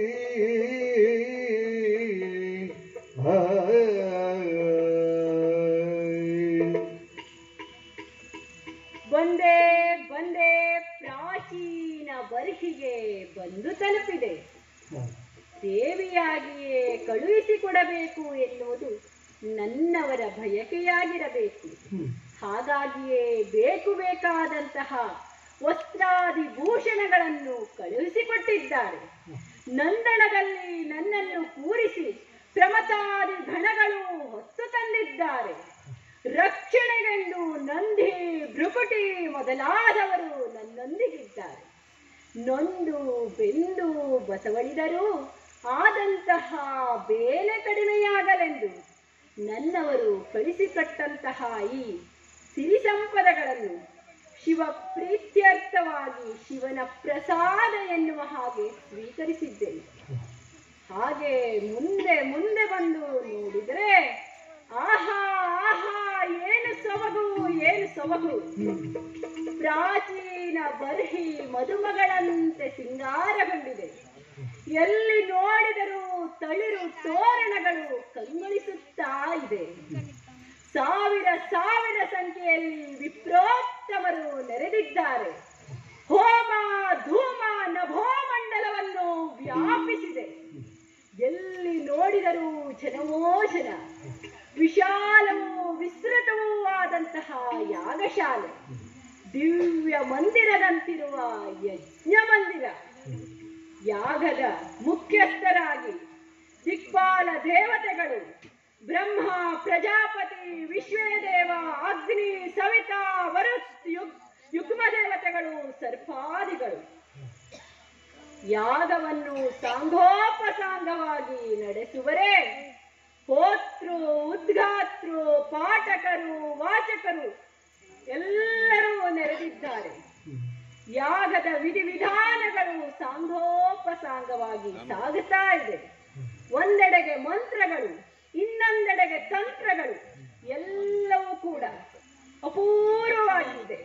ಬಂದೆ ಬಂದೆ ಪ್ರಾಚೀನ ಬರ್ಹಿಗೆ ಬಂದು ತಲುಪಿದೆ. ದೇವಿಯಾಗಿಯೇ ಕಳುಹಿಸಿಕೊಡಬೇಕು ಎನ್ನುವುದು ನನ್ನವರ ಬಯಕೆಯಾಗಿರಬೇಕು. ಹಾಗಾಗಿಯೇ ಬೇಕು ಬೇಕಾದಂತಹ ವಸ್ತ್ರಾದಿ ಭೂಷಣಗಳನ್ನು ಕಳುಹಿಸಿಕೊಟ್ಟಿದ್ದಾರೆ. ನಂದನದಲ್ಲಿ ನನ್ನನ್ನು ಕೂರಿಸಿ ಪ್ರಮತಾದಿ ಗಣಗಳು ಹೊತ್ತು ತಂದಿದ್ದಾರೆ. ರಕ್ಷಣೆಗೆಂದು ನಂದಿ ಭೃಕುಟಿ ಮೊದಲಾದವರು ನನ್ನೊಂದಿಗಿದ್ದಾರೆ. ನೊಂದು ಬೆಂದು ಬಸವಳಿದರೂ ಆದಂತಹ ಬೇನೆ ಕಡಿಮೆಯಾಗಲೆಂದು ನನ್ನವರು ಕಳಿಸಿಕೊಟ್ಟಂತಹ ಈ ಸಿರಿ ಸಂಪದಗಳನ್ನು ಶಿವ ಪ್ರೀತ್ಯರ್ಥವಾಗಿ ಶಿವನ ಪ್ರಸಾದ ಎನ್ನುವ ಹಾಗೆ ಸ್ವೀಕರಿಸಿದ್ದೇನೆ. ಹಾಗೆ ಮುಂದೆ ಮುಂದೆ ಬಂದು ನೋಡಿದರೆ ಆಹಾ ಆಹಾ ಏನು ಸೊಬಗು ಏನು ಸೊಬಗು! ಪ್ರಾಚೀನ ಬರ್ಹಿ ಮದುಮಗಳಂತೆ ಸಿಂಗಾರಗೊಂಡಿದೆ. ಎಲ್ಲಿ ನೋಡಿದರೂ ತಳಿರು ತೋರಣಗಳು ಕಂಗೊಳಿಸುತ್ತಾ ಇದೆ. ಸಾವಿರ ಸಾವಿರ ಸಂಖ್ಯೆಯಲ್ಲಿ ವಿಪ್ರೋತ್ತಮರು ನೆರೆದಿದ್ದಾರೆ. ಹೋಮ ಧೂಮ ನಭೋಮಂಡಲವನ್ನು ವ್ಯಾಪಿಸಿದೆ. ಎಲ್ಲಿ ನೋಡಿದರೂ ಜನವೋ ಜನ. ವಿಶಾಲವೂ ವಿಸ್ತೃತವೂ ಆದಂತಹ ಯಾಗಶಾಲೆ, ದಿವ್ಯ ಮಂದಿರದಂತಿರುವ ಯಜ್ಞ ಮಂದಿರ. ಯಾಗದ ಮುಖ್ಯಸ್ಥರಾಗಿ ದಿಕ್ಪಾಲ ದೇವತೆಗಳು ಬ್ರಹ್ಮ, ಪ್ರಜಾಪತಿ, ವಿಶ್ವೇದೇವ, ಅಗ್ನಿ, ಸವಿತಾ, ವರುತ್, ಯುಗ್ಮ ದೇವತೆಗಳು, ಸರ್ಪಾದಿಗಳು ಯಾಗವನ್ನು ಸಾಂಗೋಪಸಾಂಗವಾಗಿ ನಡೆಸುವರೇ. ಹೋತೃ, ಉದ್ಗಾತೃ, ಪಾಠಕರು, ವಾಚಕರು ಎಲ್ಲರೂ ನೆರೆದಿದ್ದಾರೆ. ಯಾಗದ ವಿಧಿವಿಧಾನಗಳು ಸಾಂಗೋಪಸಾಂಗವಾಗಿ ಸಾಗುತ್ತಾ ಇದೆ. ಒಂದೆಡೆಗೆ ಮಂತ್ರಗಳು, ಇನ್ನೊಂದೆಡೆಗೆ ತಂತ್ರಗಳು, ಎಲ್ಲವೂ ಕೂಡ ಅಪೂರ್ವವಾಗಿದೆ.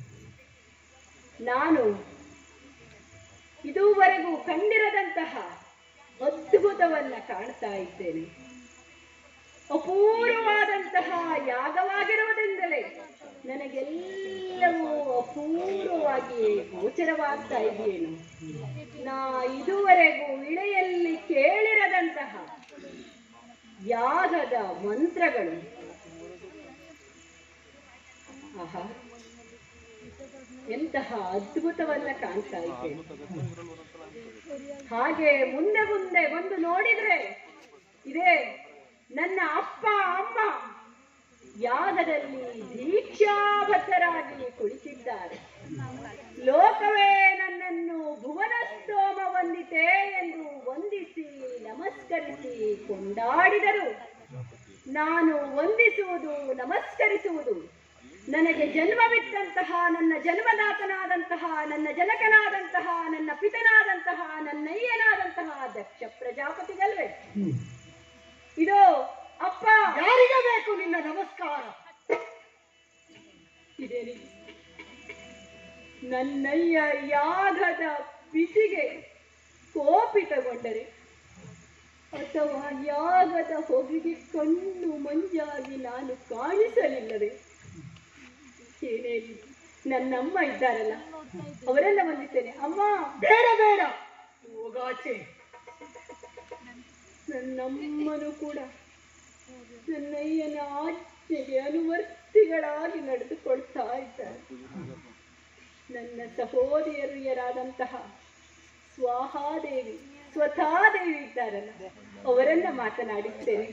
ನಾನು ಇದುವರೆಗೂ ಕಂಡಿರದಂತಹ ಅದ್ಭುತವನ್ನ ಕಾಣ್ತಾ ಇದ್ದೇನೆ. ಅಪೂರ್ವವಾದಂತಹ ಯಾಗವಾಗಿರುವುದರಿಂದಲೇ ನನಗೆಲ್ಲವೂ ಅಪೂರ್ವವಾಗಿ ಗೋಚರವಾಗ್ತಾ ಇದೆಯೇನು. ನಾ ಇದುವರೆಗೂ ಇಳೆಯಲ್ಲಿ ಕೇಳಿರದಂತಹ ಯಾಗದ ಮಂತ್ರಗಳು, ಆಹಾ ಎಂತಹ ಅದ್ಭುತವನ್ನ ಕಾಣ್ತಾ ಇದ್ದೇನೆ. ಹಾಗೆ ಮುಂದೆ ಮುಂದೆ ಬಂದು ನೋಡಿದ್ರೆ ಇದೇ ನನ್ನ ಅಪ್ಪ ಅಮ್ಮ ಯಾಗದಲ್ಲಿ ದೀಕ್ಷಾಬದ್ಧರಾಗಿ ಕುಳಿತಿದ್ದಾರೆ. ಲೋಕವೇ ನನ್ನನ್ನು ಭುವನಸ್ತೋಮ ವಂದಿತೆ ಎಂದು ವಂದಿಸಿ ನಮಸ್ಕರಿಸಿ ಕೊಂಡಾಡಿದರು. ನಾನು ವಂದಿಸುವುದು ನಮಸ್ಕರಿಸುವುದು ನನಗೆ ಜನ್ಮವಿತ್ತಂತಹ, ನನ್ನ ಜನ್ಮದಾತನಾದಂತಹ, ನನ್ನ ಜನಕನಾದಂತಹ, ನನ್ನ ಪಿತನಾದಂತಹ, ನನ್ನಯ್ಯನಾದಂತಹ ದಕ್ಷ ಪ್ರಜಾಪತಿಗಲ್ವೇ? ಇದೋ ಅಪ್ಪ, ಯಾರಿಗೆ ಬೇಕು ನಿನ್ನ ನಮಸ್ಕಾರ? ಇದೇನಿ ನನ್ನಯ್ಯ ಯಾಗದ ಬಿಸಿಗೆ ಕೋಪಿತಗೊಂಡರೆ ಅಥವಾ ಯಾಗದ ಹೊಗೆಗೆ ಕಣ್ಣು ಮಂಜಾಗಿ ನಾನು ಕಾಣಿಸಲಿಲ್ಲದೆ ಏನೇನು ನನ್ನಮ್ಮ ಇದ್ದಾರಲ್ಲ ಅವರೆಲ್ಲ ಬಂದಿದ್ದೇನೆ. ಅಮ್ಮ ಬೇಡ ಬೇಡ ಹೋಗಾಚೆ. ನನ್ನಮ್ಮನು ಕೂಡ ನನ್ನಯ್ಯನ ಆಜ್ಞೆಗೆ ಅನುವರ್ತಿಗಳಾಗಿ ನಡೆದುಕೊಳ್ತಾ ಇದ್ದಾರೆ. ನನ್ನ ಸಹೋದರಿಯರಾದಂತಹ ಸ್ವಾಹಾದೇವಿ, ಸ್ವತಾದೇವಿ ಇದ್ದಾರಲ್ಲ ಅವರನ್ನ ಮಾತನಾಡಿಸ್ತೇನೆ.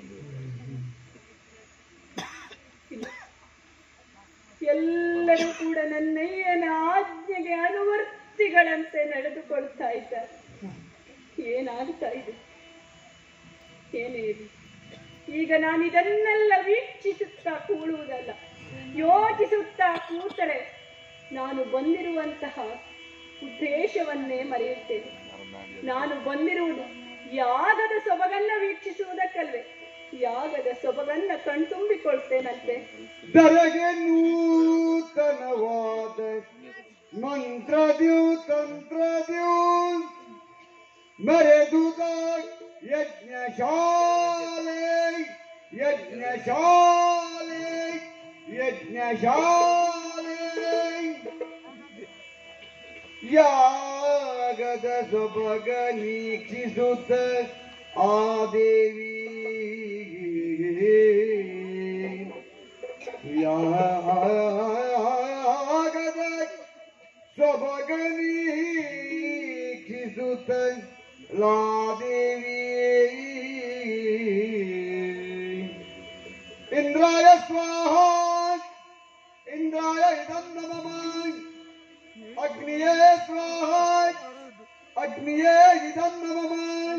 ಎಲ್ಲರೂ ಕೂಡ ನನ್ನಯ್ಯನ ಆಜ್ಞೆಗೆ ಅನುವರ್ತಿಗಳಂತೆ ನಡೆದುಕೊಳ್ತಾ ಇದ್ದಾರೆ. ಏನಾಗ್ತಾ ಇದೆ ಏನೇ ಇದೆ? ಈಗ ನಾನು ಇದನ್ನೆಲ್ಲ ವೀಕ್ಷಿಸುತ್ತಾ ಕೂಡುವುದಲ್ಲ, ಯೋಚಿಸುತ್ತಾ ಕೂತರೆ ನಾನು ಬಂದಿರುವಂತಹ ಉದ್ದೇಶವನ್ನೇ ಮರೆಯುತ್ತೇನೆ. ನಾನು ಬಂದಿರುವುದು ಯಾಗದ ಸೊಬಗನ್ನ ವೀಕ್ಷಿಸುವುದಕ್ಕಲ್ವೇ? ಯಾಗದ ಸೊಬಗನ್ನ ಕಣ್ತುಂಬಿಕೊಳ್ತೇನಂತೆ. ದರಗೆ ನೂತನವಾದ ಮಂತ್ರದ್ಯೂ ತಂತ್ರದ್ಯೂ ಮೆರೆದುದ ಯಜ್ಞಶಾಲೆ ಯಜ್ಞಶಾಲೆ ಯಜ್ಞಶಾಲೆ ಯಾಗದ ಸೊಬಗ ನೀಕ್ಷಿಸುತ್ತ ಆ ದೇವಿ ಯಾಗದ ಸೊಬಗ ನೀಕ್ಷಿಸುತ್ತ ಲಾದೇವಿ ಇಂದ್ರಾಯ ಸ್ವಾಹ ಇಂದ್ರಾಯ ಇದಂ ನಮಃ ಅಗ್ನಿಯೇ ಸ್ವಾಹ ಅಗ್ನಿಯೇ ಇದಂ ನಮಃ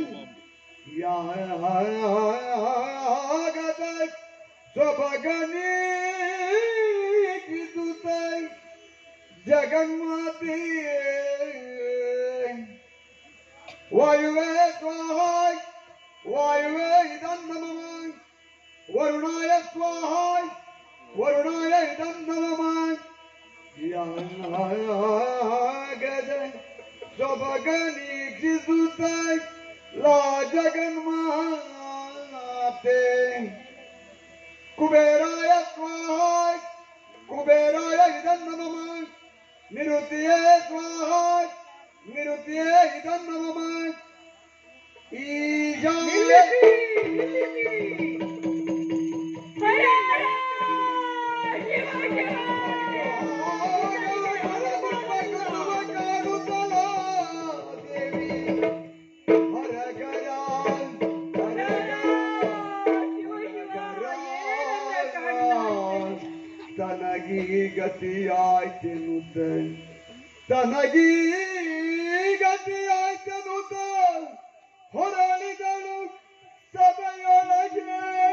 ಯಾಗದ ಸೊಬಗ ನೀಕ್ಷಿಸುತ್ತ ಜಗನ್ಮಾತೆಯೇ ವಾಯುವೇ ಸ್ವಾಹ ವಾಯುವೇ ಇದಂ ನಮಃ ವರುಣಾಯ ಸ್ವಾಹ ವರುಣಾಯ ಇದಂ ನಮಃ ಯಾಗದ ಸೊಬಗ ನೀಕ್ಷಿಸುತ್ತ ಲಾ ಜಗನ್ಮಾತೆ ಕುಬೇರಾಯ ಸ್ವಾಹ ಕುಬೇರಾಯ ಇದಂ ನಮಃ ನಿರುತಿಯೇ ಸ್ವಾಹ ನಿರುತಿಯೇ ಇದಂ ನಮಃ ಈಶಾನ್ಯ ತನಗೀ ಗತಿಯಾಯ್ತೆನುತ ತನಗೀ ಗತಿಯಾಯ್ತೆನುತ ಹೊರಳಿದಳು ಸಭೆಯೊಳಗೆ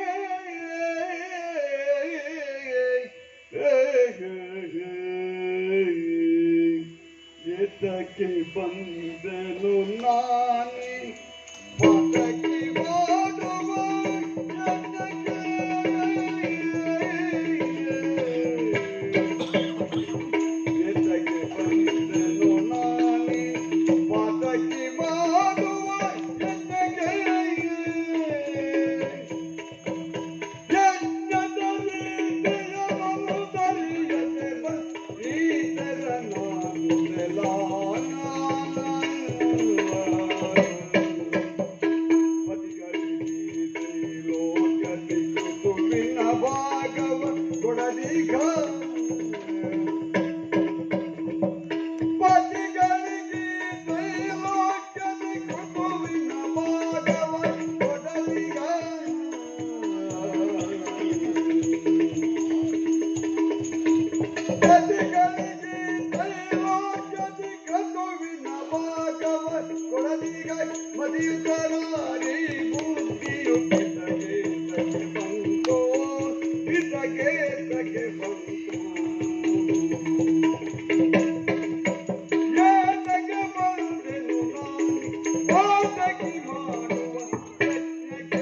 ಎತ್ತಕ್ಕೆ ಬಂದನು ನಾನೇ ಪದಕಿ ಮಾಡುವ ಎತ್ತಕ್ಕೆ ಬಂದನು ನಾನೇ ಮತಿಗ ಮತಿಯುತನಾರಿ ಬುದ್ಧಿಯು ಪಿತಗೆ ತಗೆ ಬಂತೋ ಪಿತಗೆ ತಗೆ ಬಂತೋ ಏತಗೆ ಬಂದೆನು ನಾನು ಪಾತಕಿ ಮಾಡುವ ಯಜ್ಞಕ್ಕೆ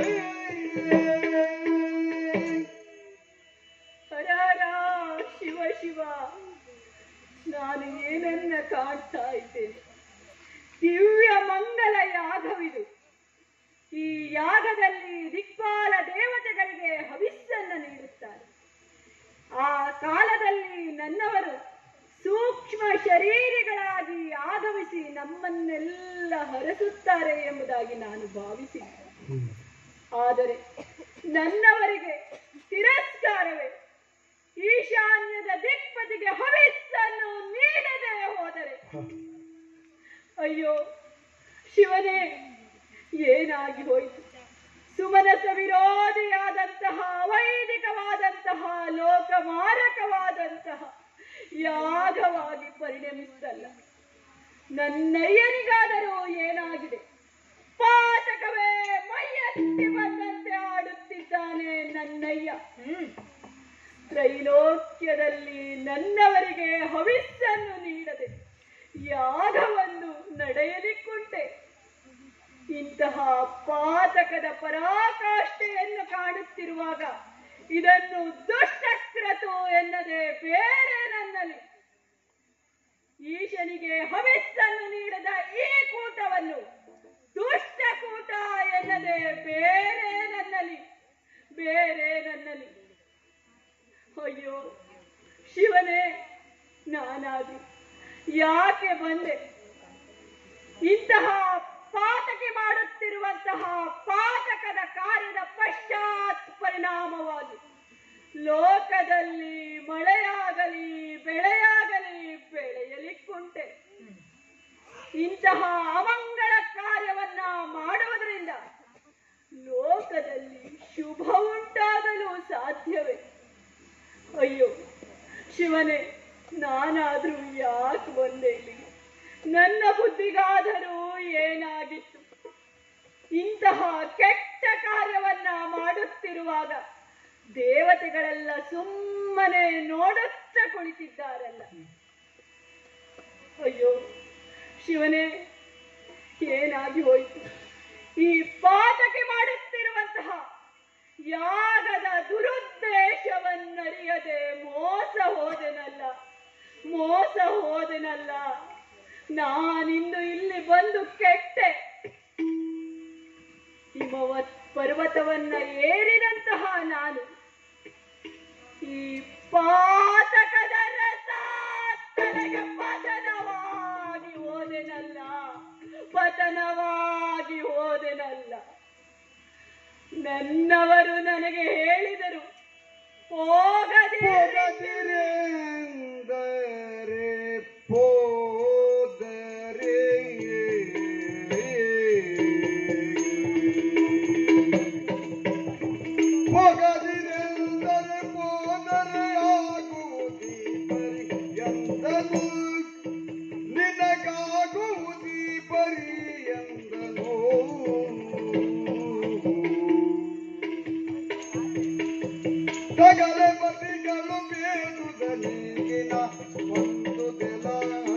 ಹರ ಹರ ಶಿವ ಶಿವ, ನಾನು ಏನನ್ನ ಕಾಣ್ತಾ ಇದ್ದೇನೆ. ದಿವ್ಯ ಮಂಗಲ ಯಾಗವಿದು. ಈ ಯಾಗದಲ್ಲಿ ದಿಕ್ಪಾಲ ದೇವತೆಗಳಿಗೆ ಹವಿಸ್ಸನ್ನ ನೀಡುತ್ತಾರೆ. ಆ ಕಾಲದಲ್ಲಿ ನನ್ನವರು ಸೂಕ್ಷ್ಮ ಶರೀರಿಗಳಾಗಿ ಆಗಮಿಸಿ ನಮ್ಮನ್ನೆಲ್ಲ ಹರಸುತ್ತಾರೆ ಎಂಬುದಾಗಿ ನಾನು ಭಾವಿಸಿದ್ದೆ. ಆದರೆ ನನ್ನವರಿಗೆ ತಿರಸ್ಕಾರವೇ. ಈಶಾನ್ಯದ ದಿಕ್ಪತಿಗೆ ಹವಿಸ್ಸನ್ನು ನೀಡದೆ ಹೋದರೆ ಅಯ್ಯೋ ಶಿವನೇ, ಏನಾಗಿ ಹೋಯಿತು? ಸುಮನಸ ವಿರೋಧಿಯಾದಂತಹ ಅವೈದಿಕವಾದಂತಹ ಲೋಕಮಾರಕವಾದಂತಹ ಯಾಗವಾಗಿ ಪರಿಣಮಿಸಲ್ಲ. ನನ್ನಯ್ಯನಿಗಾದರೂ ಏನಾಗಿದೆ? ಪಾತಕವೇ ಮೈಯೆತ್ತಿ ಬಂದಂತೆ ಆಡುತ್ತಿದ್ದಾನೆ ನನ್ನಯ್ಯ. ಹ್ಮ್ ತ್ರೈಲೋಕ್ಯದಲ್ಲಿ ನನ್ನವರಿಗೆ ಹವಿಸ್ಸನ್ನು ನೀಡದೆ ಯಾಗವನ್ನು ನಡೆಯಲಿಕ್ಕುಂಟೆ. ಇಂತಹ ಪಾತಕದ ಪರಾಕಾಷ್ಠೆಯನ್ನು ಕಾಣುತ್ತಿರುವಾಗ ಇದನ್ನು ದುಷ್ಟಕ್ರತು ಎನ್ನದೆ ಬೇರೆ ನನ್ನಲ್ಲಿ ಈಶನಿಗೆ ಹವಿಸ್ಸನ್ನು ನೀಡದ ಈ ಕೂಟವನ್ನು ದುಷ್ಟಕೂಟ ಎನ್ನದೆ ಬೇರೆ ನನ್ನಲ್ಲಿ ಬೇರೆ ನನ್ನಲ್ಲಿ ಅಯ್ಯೋ ಶಿವನೇ, ನಾನಾಗಿ ಯಾಕೆ ಬಂದೆ? ಇಂತಹ ಪಾತಕಿ ಮಾಡುತ್ತಿರುವಂತಹ ಪಾತಕದ ಕಾರ್ಯದ ಪಶ್ಚಾತ್ ಪರಿಣಾಮವಾಗಿ ಲೋಕದಲ್ಲಿ ಮಳೆಯಾಗಲಿ ಬೆಳೆಯಾಗಲಿ ಬೆಳೆಯಲಿಕ್ಕುಂಟೆ. ಇಂತಹ ಅಮಂಗಳ ಕಾರ್ಯವನ್ನ ಮಾಡುವುದರಿಂದ ಲೋಕದಲ್ಲಿ ಶುಭ ಉಂಟಾಗಲು ಸಾಧ್ಯವೇ? ಅಯ್ಯೋ ಶಿವನೇ, ನಾನಾದ್ರೂ ಯಾಕೆ ಬಂದೆ ಇಲ್ಲಿಗೆ? ನನ್ನ ಬುದ್ಧಿಗಾದರೂ ಏನಾಗಿತ್ತು? ಇಂತಹ ಕೆಟ್ಟ ಕಾರ್ಯವನ್ನ ಮಾಡುತ್ತಿರುವಾಗ ದೇವತೆಗಳೆಲ್ಲ ಸುಮ್ಮನೆ ನೋಡುತ್ತಾ ಕುಳಿತಿದ್ದಾರಲ್ಲ. ಅಯ್ಯೋ ಶಿವನೇ, ಏನಾಗಿ ಹೋಯಿತು? ಈ ಪಾತಕಿ ಮಾಡುತ್ತಿರುವಂತಹ ಯಾಗದ ದುರುದ್ದೇಶವನ್ನರಿಯದೆ ಮೋಸ ಹೋದೆನಲ್ಲ ಮೋಸ ಹೋದೆನಲ್ಲ ನಾನಿಂದು ಇಲ್ಲಿ ಬಂದು ಕೆಟ್ಟೆ. ಹಿಮವತ್ ಪರ್ವತವನ್ನ ಏರಿದಂತಹ ನಾನು ಈ ಪಾತಕದ ರಸ ತನಗೆ ಪತನವಾಗಿ ಹೋದೆನಲ್ಲ ಪತನವಾಗಿ ಹೋದೆನಲ್ಲ. ನನ್ನವರು ನನಗೆ ಹೇಳಿದರು, ಹೋಗದಿರೆ ಪೋದರೆ ಹೋಗದಿರೆಂದರೆ ಪೋದರೆ ಆಗುವುದಿ ಪರ್ಯಂತನು ನಿನಗಾಗುವುದಿ ಪರ್ಯಂತನು. ಸಗಲ ಪತಿಗಳು ಬೇಡುದನಿಗಿನ ಒಂದು ತೆಲ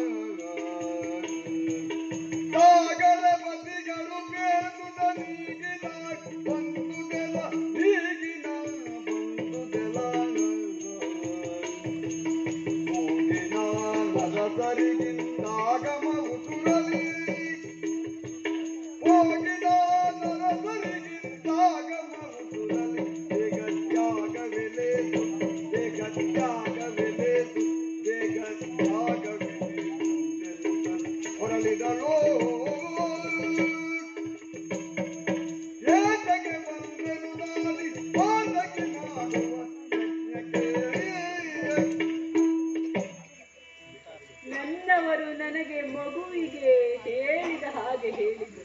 ಸಗಲ ಪತಿಗಳು ಬೇಡುದನಿಗಿನ ಒಂದು ತೆಲ ಈಗಿನ ಒಂದು ತೆಲ ಮೂಗಿನ ನರಸರಿಗಿಂತಾಗಮವು ತುರಲಿ ಹೋಗಿನ ನರಸರಿಗಿಂತಾಗಮವು ತುರಲಿ ಜಗತ್ಯಾಗವೆಲೆದು ಜಗತ್ಯಾಗವೆಲೆದು ಜಗತ್ಯಾಗವೆಲೆದು ಹೊರಳಿದಳು. ಏತಕ್ಕೆ ಬಂದೆನು ನಾನಿ ಪಾತಕಿ ಮಾಡುವ ಯಜ್ಞಕ್ಕೆ. ನನ್ನವರು ನನಗೆ ಮಗುವಿಗೆ ಹೇಳಿದ ಹಾಗೆ ಹೇಳಿದರು,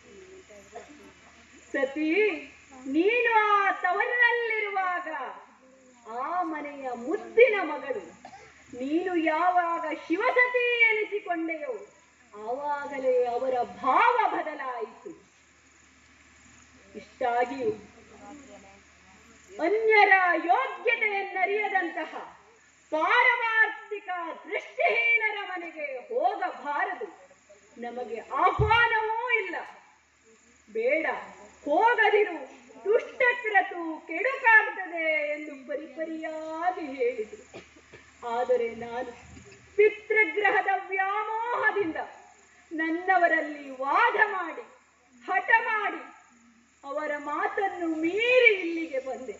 ಸತಿ ನೀನು ಆ ತವರಿನಲ್ಲಿರುವಾಗ ಆ ಮನೆಯ ಮುದ್ದಿನ ಮಗಳು ನೀನು ಯಾವಾಗ ಶಿವಸತಿ ಎನಿಸಿಕೊಂಡೆಯೋ ಆವಾಗಲೇ ಅವರ ಭಾವ ಬದಲಾಯಿತು. ಇಷ್ಟಾಗಿಯೂ ಅನ್ಯರ ಯೋಗ್ಯತೆಯನ್ನರಿಯದಂತಹ ಪಾರಮಾರ್ಥಿಕ ದೃಷ್ಟಿಹೀನರ ಮನೆಗೆ ಹೋಗಬಾರದು. ನಮಗೆ ಆಹ್ವಾನವೂ ಇಲ್ಲ. ಬೇಡ, ಹೋಗದಿರು, ದುಷ್ಟಕ್ರತು ಕೆಡುಕಾಗ್ತದೆ ಎಂದು ಪರಿಪರಿಯಾಗಿ ಹೇಳಿದರು. ಆದರೆ ನಾನು ಪಿತೃಗ್ರಹದ ವ್ಯಾಮೋಹದಿಂದ ನನ್ನವರಲ್ಲಿ ವಾದ ಮಾಡಿ ಹಠ ಮಾಡಿ ಅವರ ಮಾತನ್ನು ಮೀರಿ ಇಲ್ಲಿಗೆ ಬಂದೆ.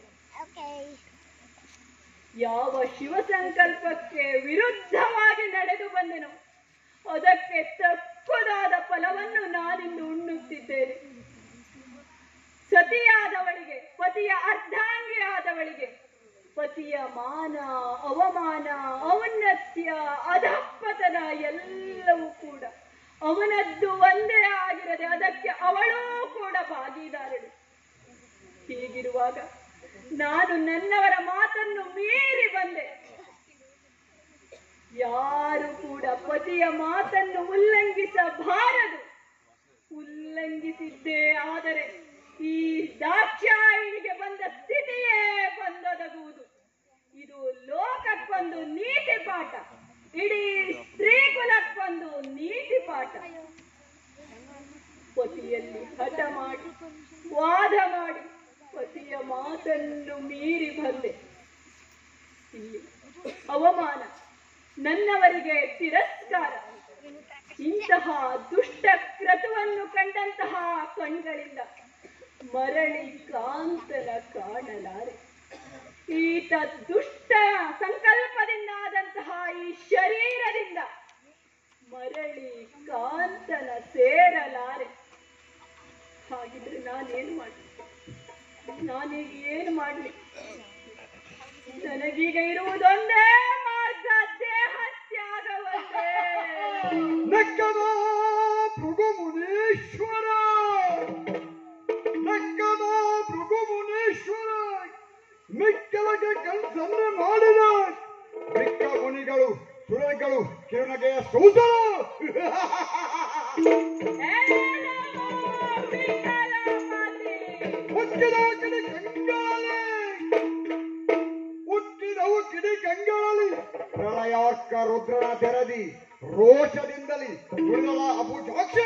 ಯಾವ ಶಿವಸಂಕಲ್ಪಕ್ಕೆ ವಿರುದ್ಧವಾಗಿ ನಡೆದು ಬಂದೆನೋ ಅದಕ್ಕೆ ತಕ್ಕುದಾದ ಫಲವನ್ನು ನಾನಿಂದು ಉಣ್ಣುತ್ತಿದ್ದೇನೆ. ಸತಿಯಾದವಳಿಗೆ, ಪತಿಯ ಅರ್ಧಾಂಗಿಯಾದವಳಿಗೆ ಪತಿಯ ಮಾನ, ಅವಮಾನ, ಔನ್ನತ್ಯ, ಅಧಃಪತನ ಎಲ್ಲವೂ ಕೂಡ ಅವನದ್ದು ಒಂದೇ ಆಗಿರದೆ ಅದಕ್ಕೆ ಅವಳೂ ಕೂಡ ಭಾಗಿದಾರಳು. ಹೀಗಿರುವಾಗ ನಾನು ನನ್ನವರ ಮಾತನ್ನು ಮೀರಿ ಬಂದೆ. ಯಾರು ಕೂಡ ಪತಿಯ ಮಾತನ್ನು ಉಲ್ಲಂಘಿಸಬಾರದು. ಉಲ್ಲಂಘಿಸಿದ್ದೇ ಆದರೆ ಈ ದಾಕ್ಷಾಯಿಣಿಗೆ ಬಂದ ಸ್ಥಿತಿಯೇ ಬಂದೊದಗುವುದು. ಇದು ಲೋಕಕ್ಕೊಂದು ನೀತಿ ಪಾಠ, ಇಡೀ ಸ್ತ್ರೀ ಕುಲಕ್ಕೊಂದು ನೀತಿ ಪಾಠ. ಪತಿಯಲ್ಲಿ ಹಠ ಮಾಡಿ ವಾದ ಮಾಡಿ ಪತಿಯ ಮಾತನ್ನು ಮೀರಿ ಬಂದೆ. ಇಲ್ಲಿ ಅವಮಾನ, ನನ್ನವರಿಗೆ ತಿರಸ್ಕಾರ. ಇಂತಹ ದುಷ್ಟ ಕ್ರತುವನ್ನು ಕಂಡಂತಹ ಕಣ್ಗಳಿಂದ ಮರಳಿ ಕಾಂತನ ಕಾಣಲಾರೆ. ಈತ ದುಷ್ಟ ಸಂಕಲ್ಪದಿಂದ ಆದಂತಹ ಈ ಶರೀರದಿಂದ ಮರಳಿ ಕಾಂತನ ಸೇರಲಾರೆ. ಹಾಗಿದ್ರೆ ನಾನೇನು ಮಾಡಲಿ? ನಾನೀಗ ಏನು ಮಾಡಲಿ? ನನಗೀಗ ಇರುವುದೊಂದೇ ಮಾರ್ಗ, ದೇಹ ತ್ಯಾಗವೇ. ನಕ್ಕದ ಭೃಗು ಮುನೀಶ್ವರ, ನಕ್ಕದ ಭೃಗು ಮುನೀಶ್ವರ, ಮಿಕ್ಕಲಗೆ ಕಲ್ಸನ್ನು ಮಾಡಿದ ಮಿಕ್ಕ ಮುನಿಗಳು ಸುರಗಳು ಕಿರಣಗೆಯ ಸೂತರು. ಹುಟ್ಟಿದ ಕಿಡಿ ಕಂಗಾಳಿ, ಹುಟ್ಟಿದವು ಕಿಡಿ ಕಂಗಾಳಿ. ಪ್ರಳಯಾರ್ಕ ರುದ್ರನ ತೆರದಿ ರೋಷದಿಂದಲೇ ಉಳಿದಳ ಅಬುಜಾಕ್ಷ.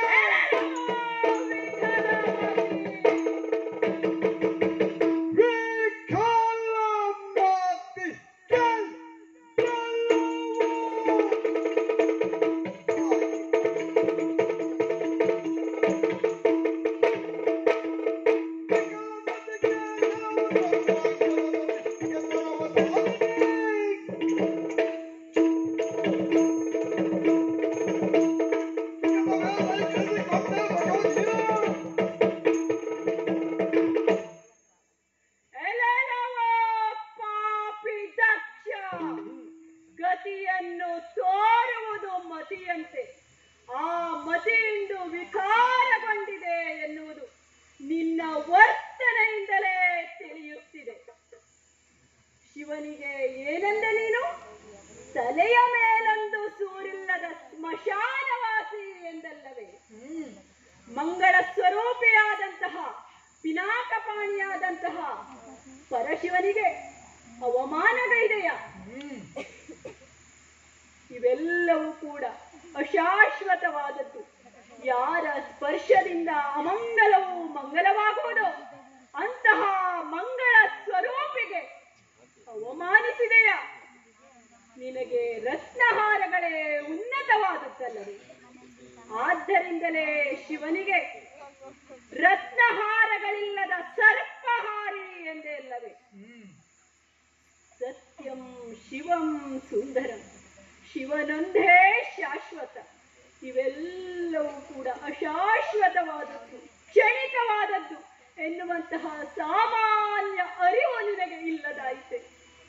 ಗತಿಯನ್ನು ತೋರುವುದು ಮತಿಯಂತೆ. ಆ ಮತಿಯಿಂದ ವಿಕಾರಗೊಂಡಿದೆ ಎನ್ನುವುದು ನಿನ್ನ ವರ್ತನೆಯಿಂದಲೇ ತಿಳಿಯುತ್ತಿದೆ. ಶಿವನಿಗೆ ಏನೆಂದೆ ನೀನು? ತಲೆಯ ಮೇಲೊಂದು ಸೂರಿಲ್ಲದ ಸ್ಮಶಾನವಾಸಿ ಎಂದಲ್ಲವೇ? ಮಂಗಳ ಸ್ವರೂಪಿಯಾದಂತಹ ಪಿನಾಕಪಾಣಿಯಾದಂತಹ ಪರಶಿವನಿಗೆ ಅವಮಾನಗೈದೆಯ? ಇವೆಲ್ಲವೂ ಕೂಡ ಅಶಾಶ್ವತವಾದದ್ದು. ಯಾರ ಸ್ಪರ್ಶದಿಂದ ಅಮಂಗಲವು ಮಂಗಲವಾಗುವುದೋ ಅಂತಹ ಮಂಗಳ ಸ್ವರೂಪಿಗೆ ಅವಮಾನಿಸಿದೆಯ? ನಿನಗೆ ರತ್ನಹಾರಗಳೇ ಉನ್ನತವಾದದ್ದಲ್ಲವೇ? ಆದ್ದರಿಂದಲೇ ಶಿವನಿಗೆ ರತ್ನಹಾರಗಳಿಲ್ಲದ ಸರ್ಪಹಾರಿ ಎಂದೇ ಅಲ್ಲವೇ? ಸತ್ಯಂ ಶಿವಂ ಸುಂದರಂ, ಶಿವನೊಂದೇ ಶಾಶ್ವತ. ಇವೆಲ್ಲವೂ ಕೂಡ ಅಶಾಶ್ವತವಾದದ್ದು, ಕ್ಷಣಿಕವಾದದ್ದು ಎನ್ನುವಂತಹ ಸಾಮಾನ್ಯ ಅರಿವು ನಿನಗೆ ಇಲ್ಲದಾಯಿತೆ.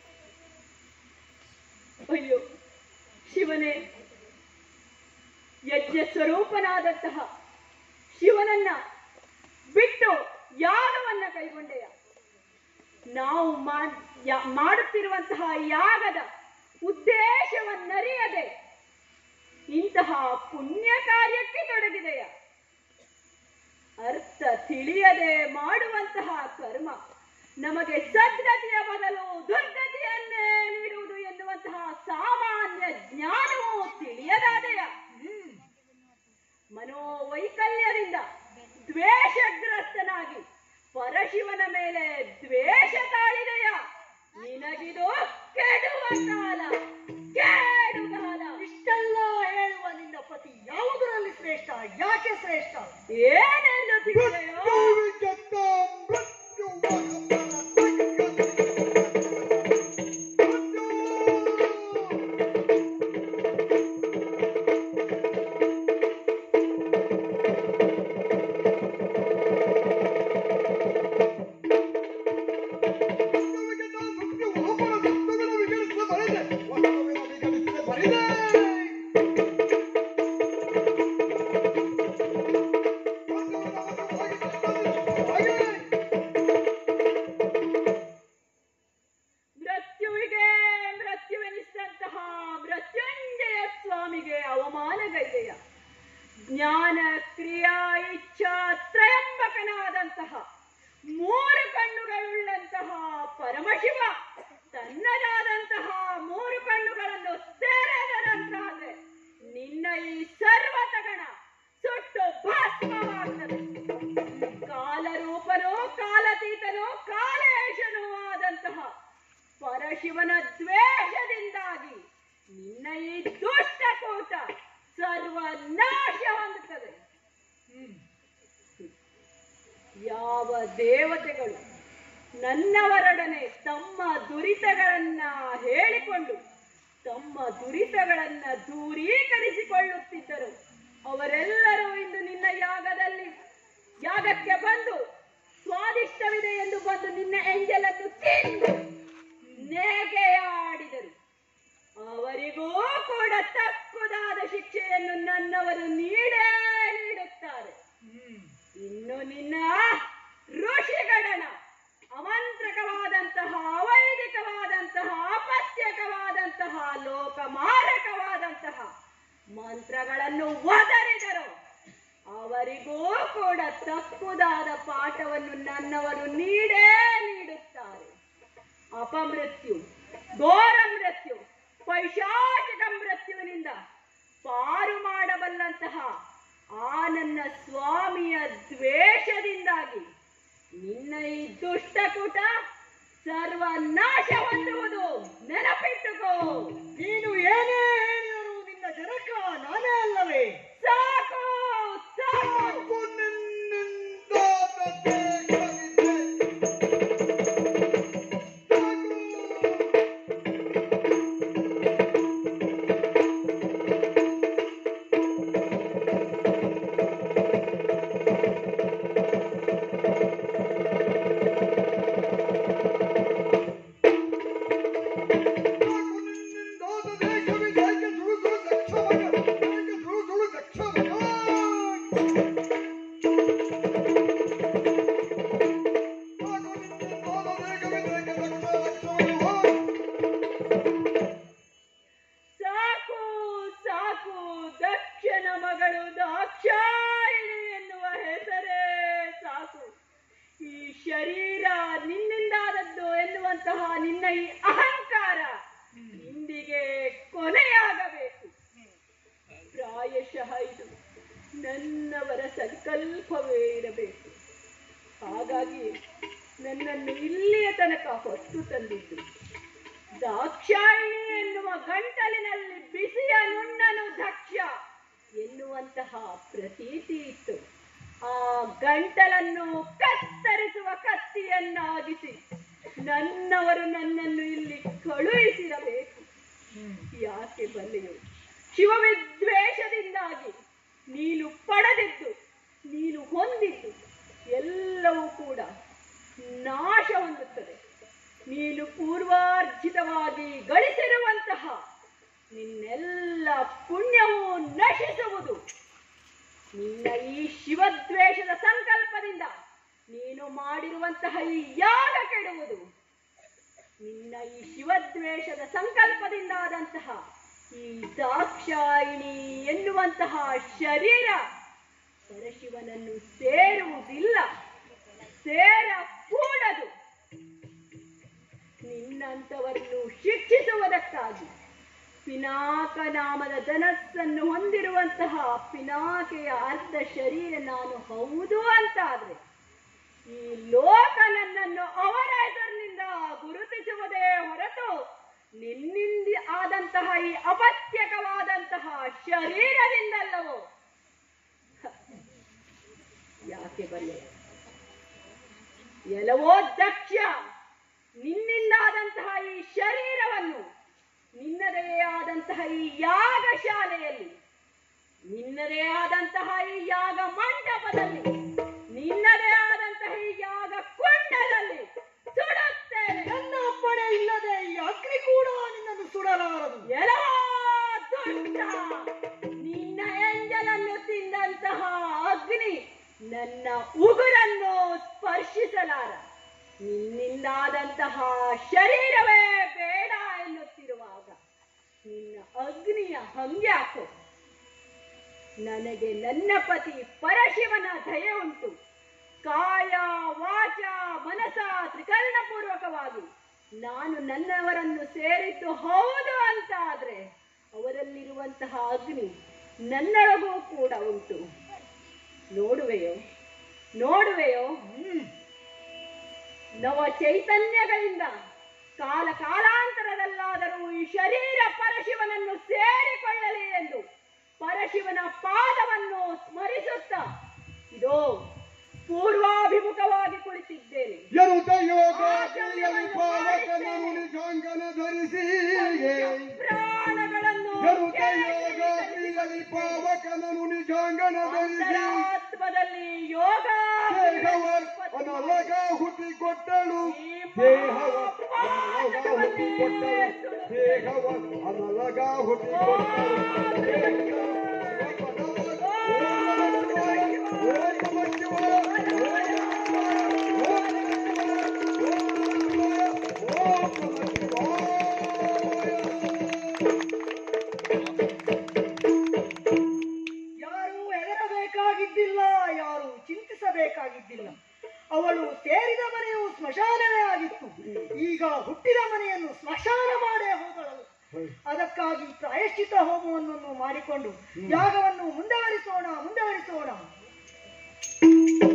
ಅಯ್ಯೋ ಶಿವನೇ, ಯಜ್ಞ ಸ್ವರೂಪನಾದಂತಹ ಶಿವನನ್ನ ಬಿಟ್ಟು ಯಾಗವನ್ನ ಕೈಗೊಂಡೆಯ? ನಾವು ಮಾಡುತ್ತಿರುವಂತಹ ಯಾಗದ ಉದ್ದೇಶವನ್ನರಿಯದೆ ಇಂತಹ ಪುಣ್ಯ ಕಾರ್ಯಕ್ಕೆ ತೊಡಗಿದೆಯ? ಅರ್ಥ ತಿಳಿಯದೆ ಮಾಡುವಂತಹ ಕರ್ಮ ನಮಗೆ ಸದ್ಗತಿಯ ಬದಲು ದುರ್ಗತಿಯನ್ನೇ ನೀಡುವುದು ಎನ್ನುವಂತಹ ಸಾಮಾನ್ಯ ಜ್ಞಾನವೂ ತಿಳಿಯದಾದೆಯ? ಮನೋವೈಕಲ್ಯದಿಂದ ದ್ವೇಷಗ್ರಸ್ತನಾಗಿ ಪರಶಿವನ ಮೇಲೆ ದ್ವೇಷ ತಾಳಿದೆಯ? ನಿನಗಿದು ಕೆಡುವ ಕಾಲ, ಕೆಡುಗಾಲ. ಇಷ್ಟೆಲ್ಲ ಹೇಳುವ ನಿನ್ನ ಪತಿ ಯಾವುದರಲ್ಲಿ ಶ್ರೇಷ್ಠ, ಯಾಕೆ ಶ್ರೇಷ್ಠ? ಏನೆಂದು ತಿಳಿದೆಯೋ? ಮೃತ್ಯುವಿಗೆ ಮೃತ್ಯುವೆನಿಸಿದಂತಹ ಮೃತ್ಯುಂಜಯ ಸ್ವಾಮಿಗೆ ಅವಮಾನಗೈದೆಯ? ಜ್ಞಾನ ಕ್ರಿಯಾ ಇಚ್ಛಾ ತ್ರಯಂಬಕನಾದಂತಹ ಮೂರು ಕಣ್ಣುಗಳುಳ್ಳಂತಹ ಪರಮಶಿವ ತನ್ನದಾದಂತಹ ಮೂರು ಕಣ್ಣುಗಳನ್ನು ತೆರೆದರಂತಾದ್ರೆ ನಿನ್ನ ಈ ಸರ್ವತಗಣ ಸುಟ್ಟು ಭಸ್ಮವಾಗ್ತದೆ. ಕಾಲರೂಪನೋ ಕಾಲತೀತನೋ ಕಾಲೇಶನೋ ಆದಂತಹ ಪರಶಿವನ ದ್ವೇಷದಿಂದಾಗಿ ನಿನ್ನ ಈ ದುಷ್ಟಕೂಟ ಸರ್ವನಾಶ ಹೊಂದುತ್ತದೆ. ಯಾವ ದೇವತೆಗಳು ನನ್ನವರೊಡನೆ ತಮ್ಮ ದುರಿತಗಳನ್ನ ಹೇಳಿಕೊಂಡು ತಮ್ಮ ದುರಿತಗಳನ್ನ ದೂರೀಕರಿಸಿಕೊಳ್ಳುತ್ತಿದ್ದರು ಅವರೆಲ್ಲರೂ ಇಂದು ನಿನ್ನ ಯಾಗದಲ್ಲಿ ಯಾಗಕ್ಕೆ ಬಂದು ಸ್ವಾದಿಷ್ಟವಿದೆ ಎಂದು ಬಂದು ನಿನ್ನ ಎಂಜಲನ್ನು ತಿಂದು ನೇಗೆಯಾಡಿದರು. ಅವರಿಗೂ ಕೂಡ ತಕ್ಕುದಾದ ಶಿಕ್ಷೆಯನ್ನು ನನ್ನವರು ನೀಡೇ ನೀಡುತ್ತಾರೆ. ಇನ್ನು ನಿನ್ನ ಋಷಿಗಣನ ಅಮಂತ್ರಕವಾದಂತಹ ಅವೈದಿಕವಾದಂತಹ ಅಪತ್ಯಕವಾದಂತಹ ಲೋಕಮಾರಕವಾದಂತಹ ಮಂತ್ರಗಳನ್ನು ಒದರಿದರು. ಅವರಿಗೂ ಕೂಡ ತಕ್ಕುದಾದ ಪಾಠವನ್ನು ನನ್ನವರು ನೀಡೇ ನೀಡುತ್ತಾರೆ. ಅಪಮೃತ್ಯು, ಘೋರ ಮೃತ್ಯು, ಪೈಶಾಚಿಕ ಮೃತ್ಯುವಿನಿಂದ ಪಾರು ಮಾಡಬಲ್ಲಂತಹ ಆ ನನ್ನ ಸ್ವಾಮಿಯ ದ್ವೇಷದಿಂದಾಗಿ ನಿನ್ನ ಈ ದುಷ್ಟಕೂಟ ಸರ್ವನಾಶ ಹೊಂದುವುದು ನೆನಪಿಟ್ಟುಕೋ. ನೀನು ಏನೇ ಹೇಳಿದರೂ ನಿನ್ನ ಜನಕ ನಾನೇ ಅಲ್ಲವೇ? ಸಾಕು ಸಾಕು. ನಿನ್ನ ಈ ಅಹಂಕಾರ ಇಂದಿಗೆ ಕೊನೆಯಾಗಬೇಕು. ಪ್ರಾಯಶಃ ಇದು ನನ್ನವರ ಸಂಕಲ್ಪವೇ ಇರಬೇಕು. ಹಾಗಾಗಿ ನನ್ನನ್ನು ಇಲ್ಲಿಯ ತನಕ ಹೊತ್ತು ತಂದಿದ್ದು. ದಾಕ್ಷಾಯಿಣಿ ಎನ್ನುವ ಗಂಟಲಿನಲ್ಲಿ ಬಿಸಿಯ ನುಣ್ಣನು ದಕ್ಷ ಎನ್ನುವಂತಹ ಪ್ರತೀತಿ ಇತ್ತು. ಆ ಗಂಟಲನ್ನು ಕತ್ತರಿಸುವ ಕತ್ತಿಯನ್ನಾಗಿಸಿ ನನ್ನವರು ನನ್ನನ್ನು ಇಲ್ಲಿ ಕಳುಹಿಸಿರಬೇಕು. ಯಾಕೆ ಬಲ್ಲೆಯು? ಶಿವವಿದ್ವೇಷದಿಂದಾಗಿ ನೀನು ಪಡೆದಿದ್ದು, ನೀನು ಹೊಂದಿದ್ದು ಎಲ್ಲವೂ ಕೂಡ ನಾಶ ಹೊಂದುತ್ತದೆ. ನೀನು ಪೂರ್ವಾರ್ಜಿತವಾಗಿ ಗಳಿಸಿರುವಂತಹ ನಿನ್ನೆಲ್ಲ ಪುಣ್ಯವೂ ನಶಿಸುವುದು. ನಿನ್ನ ಈ ಶಿವದ್ವೇಷದ ಸಂಕಲ್ಪದಿಂದ ನೀನು ಮಾಡಿರುವಂತಹ ಈ ಯಾಗ ಕೆಡುವುದು. ನಿನ್ನ ಈ ಶಿವದ್ವೇಷದ ಸಂಕಲ್ಪದಿಂದ ಆದಂತಹ ಈ ದಾಕ್ಷಾಯಿಣಿ ಎನ್ನುವಂತಹ ಶರೀರ ಪರಶಿವನನ್ನು ಸೇರುವುದಿಲ್ಲ, ಸೇರಕೂಡದು. ನಿನ್ನಂಥವನ್ನು ಶಿಕ್ಷಿಸುವುದಕ್ಕಾಗಿ ಪಿನಾಕ ನಾಮದ ಧನಸ್ಸನ್ನು ಹೊಂದಿರುವಂತಹ ಪಿನಾಕೆಯ ಅರ್ಧ ಶರೀರ ನಾನು ಹೌದು ಅಂತಾದ್ರೆ ಈ ಲೋಕ ನನ್ನನ್ನು ಅವರ ಹೆಸರಿನಿಂದ ಗುರುತಿಸುವುದೇ ಹೊರತು ನಿನ್ನಿಂದ ಆದಂತಹ ಈ ಅಪತ್ಯಕವಾದಂತಹ ಶರೀರದಿಂದಲ್ಲವೋ? ಯಾಕೆ ಬಲ್ಲೆ ಎಲ್ಲವೋ ದಕ್ಷ, ನಿನ್ನಿಂದಾದಂತಹ ಈ ಶರೀರವನ್ನು ನಿನ್ನದೇ ಆದಂತಹ ಈ ಯಾಗಶಾಲೆಯಲ್ಲಿ, ನಿನ್ನದೇ ಆದಂತಹ ಈ ಯಾಗ ಮಂಟಪದಲ್ಲಿ, ನಿನ್ನದೇ ಆದಂತಹ ಈ ಯಾಗ ಕುಂಡದಲ್ಲಿ ಸುಡುತ್ತೇನೆ. ನನ್ನ ಅಪ್ಪಣೆ ಇಲ್ಲದೆ ಈ ಅಗ್ನಿ ಕೂಡ ನಿನ್ನನ್ನು ಸುಡಲಾರದು. ಎಲ್ಲವೋ ದುಷ್ಟ, ನಿನ್ನ ಎಂಜಲನ್ನು ತಿಂದಂತಹ ಅಗ್ನಿ ನನ್ನ ಉಗುರನ್ನು ಸ್ಪರ್ಶಿಸಲಾರ. ನಿನ್ನಿಂದಾದಂತಹ ಶರೀರವೇ ಬೇಡ ಎನ್ನುತ್ತಿರುವಾಗ ನಿನ್ನ ಅಗ್ನಿಯ ಹಂಗ್ಯಾಕೋ? ನನಗೆ ನನ್ನ ಪತಿ ಪರಶಿವನ ದಯೆ ಉಂಟು. ಕಾಯ ವಾಚ ಮನಸ ತ್ರಿಕರಣಪೂರ್ವಕವಾಗಿ ನಾನು ನನ್ನವರನ್ನು ಸೇರಿದ್ದು ಹೌದು ಅಂತ ಆದ್ರೆ ಅವರಲ್ಲಿರುವಂತಹ ಅಗ್ನಿ ನನ್ನೊಳಗೂ ಕೂಡ ಉಂಟು. ನೋಡುವೆಯೋ ನೋಡುವೆಯೋ ನವ ಚೈತನ್ಯಗಳಿಂದ ಕಾಲ ಕಾಲಾಂತರದಲ್ಲಾದರೂ ಈ ಶರೀರ ಪರಶಿವನನ್ನು ಸೇರಿಕೊಳ್ಳಲಿ ಎಂದು ಪರಶಿವನ ಪಾದವನ್ನು ಸ್ಮರಿಸುತ್ತಾ ಇದೋ ಪೂರ್ವಾಭಿಮುಖವಾಗಿ ಕುಳಿತಿದ್ದೇನೆ. ಧರಿಸಿ ಪ್ರಾಣಗಳನ್ನು ಪಾವಕನನು ನಿಜಾಂಗನ ಧರಿಸಿ ಆತ್ಮದಲ್ಲಿ ಯೋಗ ಅನಲಗ ಹುಟ್ಟಿ ಕೊಟ್ಟಳು ದೇಹವ ಅನಲಗ ಹುಟ್ಟಿ ಕೊಟ್ಟಳು ದೇಹವ ಅನಲಗ ಹುಟ್ಟಿ ಕೊಟ್ಟಳು. ಯಾರು ಹೆದರಬೇಕಾಗಿದ್ದಿಲ್ಲ, ಯಾರು ಚಿಂತಿಸಬೇಕಾಗಿದ್ದಿಲ್ಲ. ಅವಳು ಸೇರಿದ ಮನೆಯು ಸ್ಮಶಾನವೇ ಆಗಿತ್ತು. ಈಗ ಹುಟ್ಟಿದ ಮನೆಯನ್ನು ಸ್ಮಶಾನ ಮಾಡೇ ಹೋದಳು. ಅದಕ್ಕಾಗಿ ಪ್ರಾಯಶ್ಚಿತ ಹೋಮವನ್ನು ಮಾಡಿಕೊಂಡು ಯಾಗವನ್ನು ಮುಂದುವರಿಸೋಣ ಮುಂದುವರಿಸೋಣ